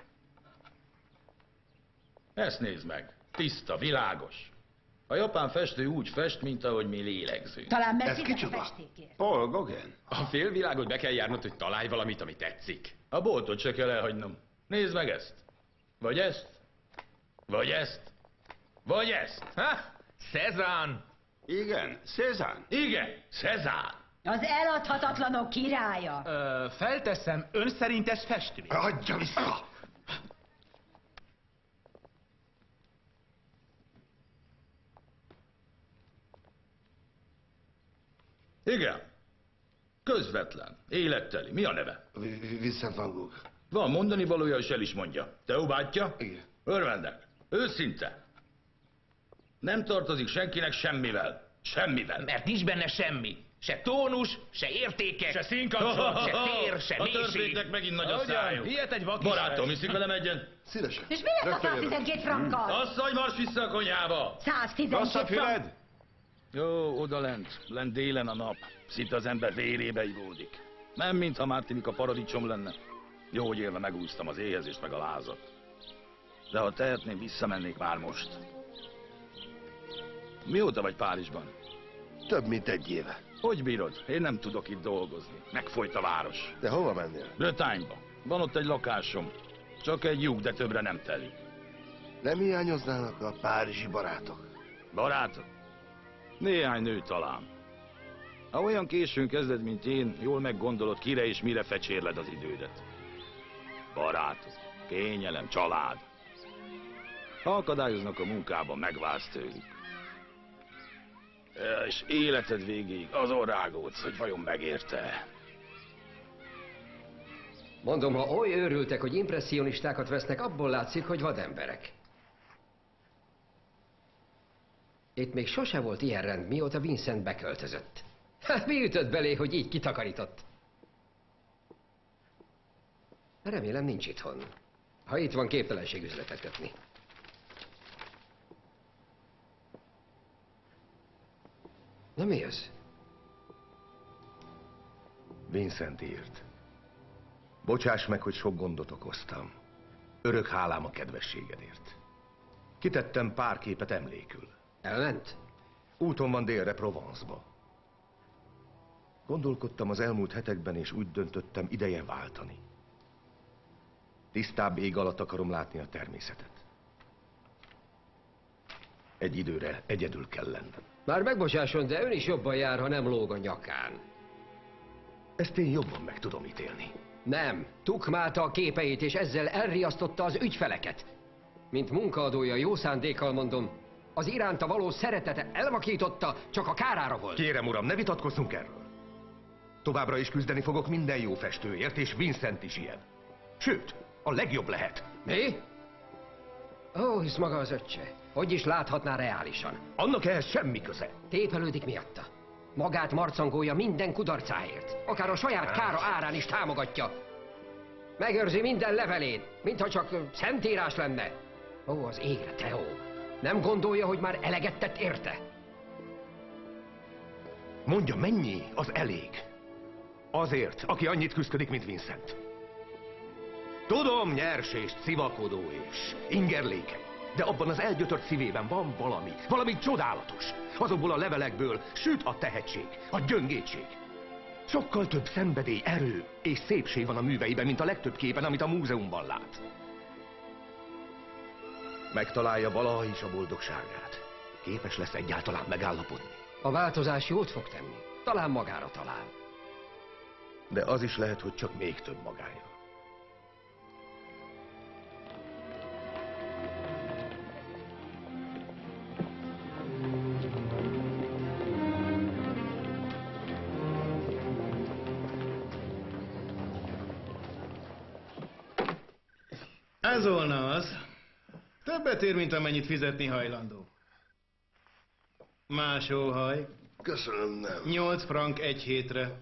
Ezt nézd meg. Tiszta, világos. A japán festő úgy fest, mint ahogy mi lélegzünk. Talán megfizet a festékért. Paul Gauguin. A félvilágot be kell járnod, hogy találj valamit, ami tetszik. A boltot se kell elhagynom. Nézd meg ezt. Vagy ezt. Vagy ezt. Vagy ezt. Ha? Cézanne. Igen, Cézanne. Igen, Cézanne. Az eladhatatlanok királya. Ö, felteszem, ön szerint ez festmény? Adja vissza! Igen. Közvetlen. Életteli. Mi a neve? Vincent van Gogh. Van mondani valója, és el is mondja. Teo bátyja? Igen. Örvendek. Őszinte. Nem tartozik senkinek semmivel. Semmivel. Mert nincs benne semmi. Se tónus, se értékek, se színkapcsolat, se tér, se a mélység. A törpéknek megint nagy a Hogyan? szájuk. Ilyet egy vakis Barátom, fest. iszik velem egyen? Szívesen. És mi lesz a száztizenkét frankkal? Asszony, marss vissza a konyhába! száztizenkét frank. Jó, oda lent. Lent délen a nap. Szinte az ember vérébe ivódik. Nem, mintha Mártinika paradicsom lenne. Jó, hogy élve megúsztam az éhezést meg a lázat. De ha tehetném, visszamennék már most. Mióta vagy Párizsban? Több mint egy éve. Hogy bírod? Én nem tudok itt dolgozni. Megfolyt a város. De hova mennél? Bretagne-ba. Van ott egy lakásom. Csak egy lyuk, de többre nem telik. Nem hiányoznának a párizsi barátok? Barátok? Néhány nő talán. Ha olyan későn kezded, mint én, jól meggondolod, kire és mire fecsérled az idődet. Barátok, kényelem, család. Ha akadályoznak a munkában, megválsz tőlük. És életed végéig azon rágódsz, hogy vajon megérte. Mondom, ha oly őrültek, hogy impresszionistákat vesznek, abból látszik, hogy vademberek. Itt még sose volt ilyen rend, mióta Vincent beköltözött. Hát mi ütött belé, hogy így kitakarított? Remélem nincs itthon. Ha itt van, képtelenség üzletet kötni. Na mi az? Vincent írt. Bocsáss meg, hogy sok gondot okoztam. Örök hálám a kedvességedért. Kitettem pár képet emlékül. Elment? Úton van délre, Provence-ba. Gondolkodtam az elmúlt hetekben, és úgy döntöttem, ideje váltani. Tisztább ég alatt akarom látni a természetet. Egy időre egyedül kell lennem. Már megbocsásson, de ön is jobban jár, ha nem lóg a nyakán. Ezt én jobban meg tudom ítélni. Nem. Tukmálta a képeit, és ezzel elriasztotta az ügyfeleket. Mint munkaadója, jó szándékkal mondom, az iránta való szeretete elvakította, csak a kárára volt. Kérem, uram, ne vitatkozzunk erről. Továbbra is küzdeni fogok minden jó festőért, és Vincent is ilyen. Sőt, a legjobb lehet. Mi? Ó, hisz maga az öccse. Hogy is láthatná reálisan? Annak ehhez semmi köze. Tépelődik miatta. Magát marcangolja minden kudarcáért. Akár a saját kára árán is támogatja. Megőrzi minden levelét, mintha csak szentírás lenne. Ó, az égre, Theo. Nem gondolja, hogy már eleget tett érte? Mondja, mennyi az elég? Azért, aki annyit küzdik, mint Vincent. Tudom, nyers és civakodó és ingerlékeny, de abban az elgyötört szívében van valami, valami csodálatos. Azokból a levelekből süt a tehetség, a gyöngétség. Sokkal több szenvedély, erő és szépség van a műveiben, mint a legtöbb képen, amit a múzeumban lát. Megtalálja valaha is a boldogságát. Képes lesz egyáltalán megállapodni. A változás jót fog tenni. Talán magára talál. De az is lehet, hogy csak még több magára. Ez volna az. Többet ér, mint amennyit fizetni hajlandó. Más óhaj. Köszönöm, nem. Nyolc frank egy hétre.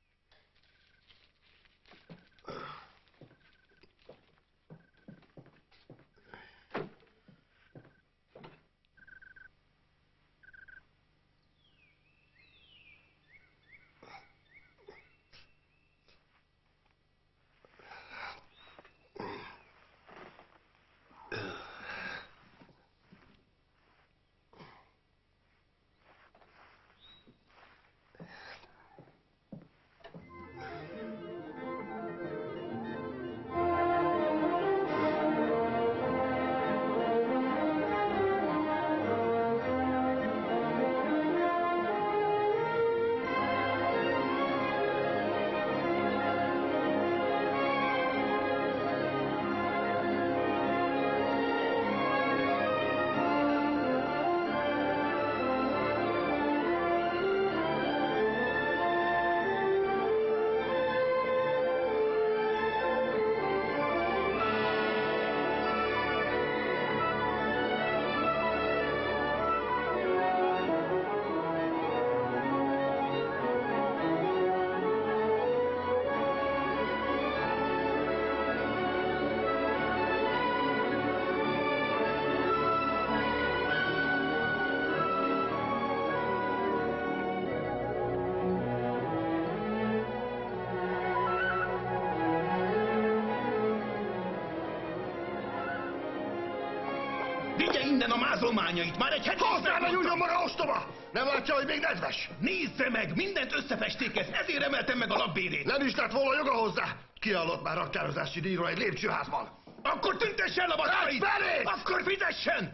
Vigye innen a mázolmányait, már egy hetet... Hozzá ne nyújjon maga, ostoba! Nem látja, hogy még nedves? Nézze meg, mindent összefestékez, ezért emeltem meg a labbérét. Nem is lett volna joga hozzá! Kiállott már raktározási díjról egy lépcsőházban. Akkor tüntessen a bacskait! Akkor fizessen!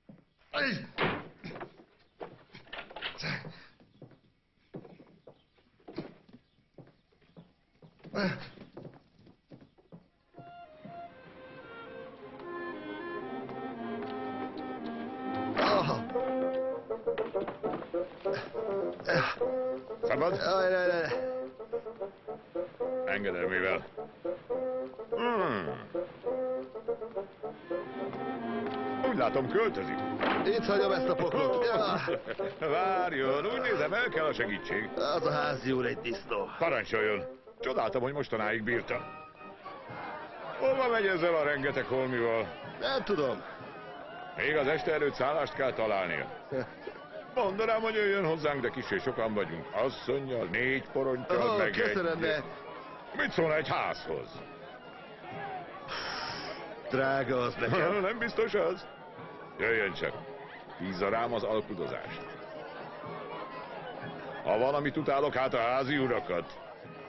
Szabad? Jaj, jaj, jaj. Engedelmével. Hmm. Úgy látom, költözik. Itt hagyom ezt a poklot. Ja. Várjon, úgy nézem, el kell a segítség. Az a házi úr egy disznó. Parancsoljon. Csodáltam, hogy mostanáig bírta. Hova megy ezzel a rengeteg holmival? Nem tudom. Még az este előtt szállást kell találnia. Mondanám, hogy jöjjön hozzánk, de kissé sokan vagyunk. Asszonnyal, négy porontyal, oh, meg köszönöm, egy... de Mit szól egy házhoz? Drága az nekem. Nem biztos az. Jöjjön csak. Bízza rám az alkudozást. Ha valamit utálok, hát a házi urakat.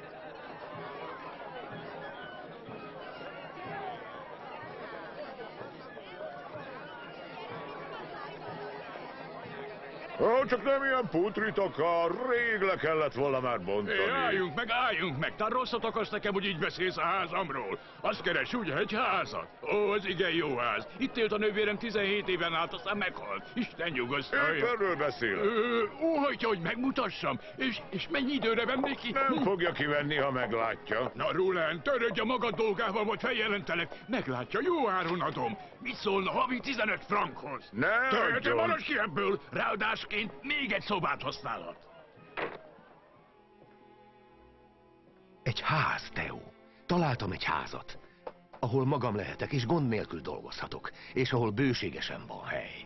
Ó, csak nem ilyen putrit akar, rég le kellett volna már bontani. É, álljunk meg, álljunk meg! Te rosszat akarsz nekem, hogy így beszélsz a házamról? Azt keres, ugye, egy házat? Ó, az igen jó ház. Itt élt a nővérem tizenhét éven át, aztán meghalt. Isten nyugosztalja. Épp erről beszélek. Óhajtja, hogy megmutassam. És, és mennyi időre vennék ki? Nem fogja kivenni, ha meglátja. Na, Rulán, törődj a magad dolgával, vagy feljelentelek. Meglátja, jó áron adom. Mit szólna havi tizenöt frankhoz? Ne Te maradj ki ebből, ráadásként még egy szobát használhat. Egy ház, Theo. Találtam egy házat, ahol magam lehetek, és gond nélkül dolgozhatok, és ahol bőségesen van hely.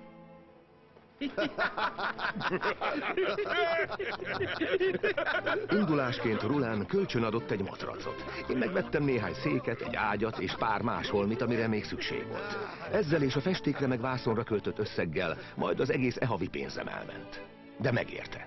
Indulásként Rulán kölcsön adott egy matracot. Én megvettem néhány széket, egy ágyat és pár más holmit, amire még szükség volt. Ezzel és a festékre meg vászonra költött összeggel majd az egész e havi pénzem elment. De megérte.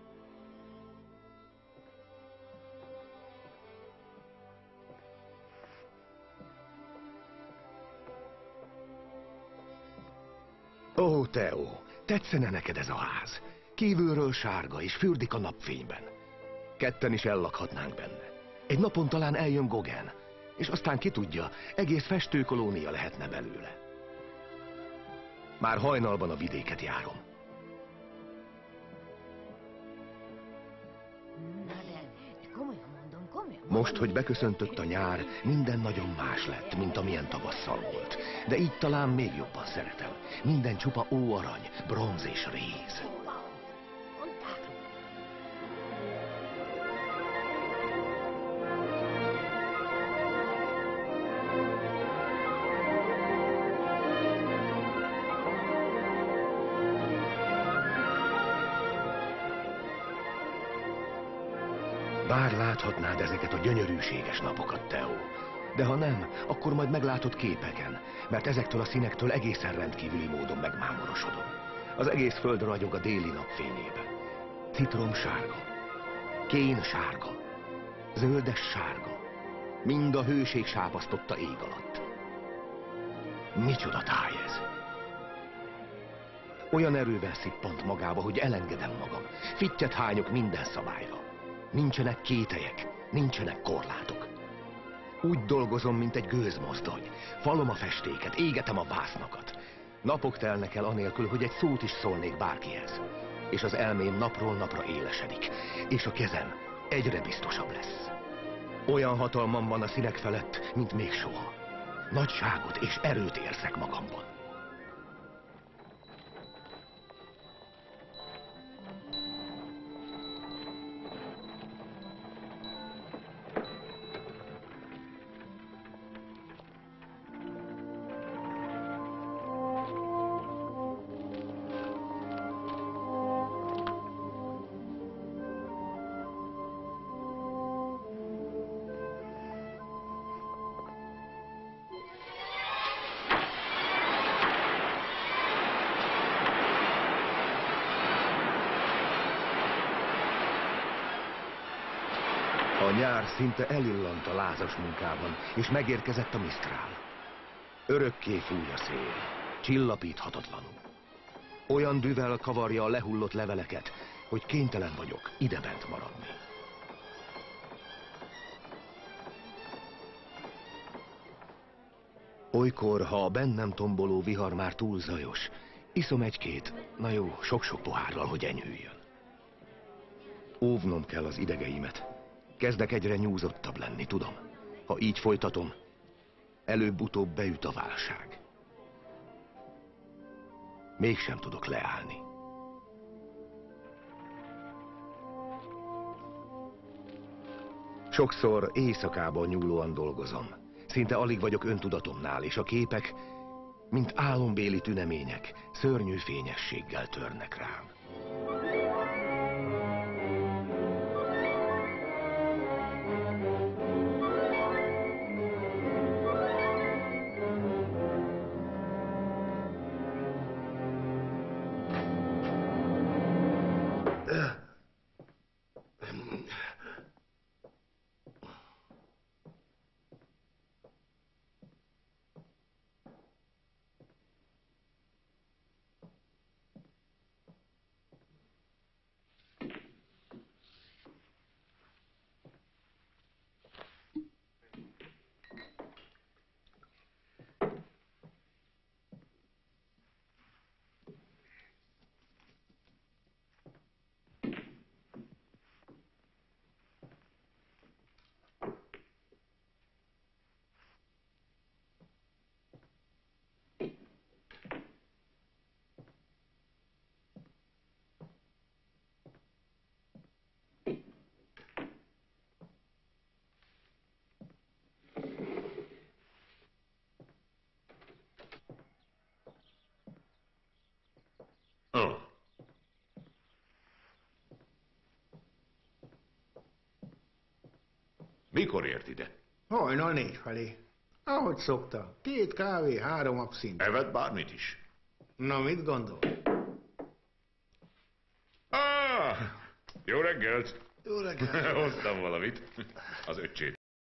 Ó, Theo, tetszene neked ez a ház? Kívülről sárga és fürdik a napfényben. Ketten is ellakhatnánk benne. Egy napon talán eljön Gauguin, és aztán ki tudja, egész festőkolónia lehetne belőle. Már hajnalban a vidéket járom. Most, hogy beköszöntött a nyár, minden nagyon más lett, mint amilyen tavasszal volt. De így talán még jobban szeretem. Minden csupa óarany, bronz és réz. Bár láthatnád ezeket a gyönyörűséges napokat, Theo. De ha nem, akkor majd meglátod képeken, mert ezektől a színektől egészen rendkívüli módon megmámorosodom. Az egész föld ragyog a déli napfényében. Citrom sárga, kén sárga, zöldes sárga, mind a hőség sápasztotta ég alatt. Micsoda táj ez! Olyan erővel szippant magába, hogy elengedem magam. Fittyet hányok minden szabályra. Nincsenek kételyek, nincsenek korlátok. Úgy dolgozom, mint egy gőzmozdony. Falom a festéket, égetem a vásznakat. Napok telnek el anélkül, hogy egy szót is szólnék bárkihez. És az elmém napról napra élesedik, és a kezem egyre biztosabb lesz. Olyan hatalmam van a színek felett, mint még soha. Nagyságot és erőt érzek magamban. A nyár szinte elillant a lázas munkában, és megérkezett a misztrál. Örökké fúj a szél, csillapíthatatlanul. Olyan düvel kavarja a lehullott leveleket, hogy kénytelen vagyok idebent maradni. Olykor, ha a bennem tomboló vihar már túl zajos, iszom egy-két, na jó, sok-sok pohárral, hogy enyhüljön. Óvnom kell az idegeimet. Kezdek egyre nyúzottabb lenni, tudom. Ha így folytatom, előbb-utóbb beüt a válság. Mégsem tudok leállni. Sokszor éjszakában nyúlóan dolgozom. Szinte alig vagyok öntudatomnál, és a képek, mint álombéli tünemények, szörnyű fényességgel törnek rám. Mikor ért ide? Hajnal négy felé. Ahogy szokta. Két kávé, három abszint. Evett bármit is? Na, mit gondol? Ah, jó reggelt! Jó reggelt! Hoztam valamit. Az öccsét.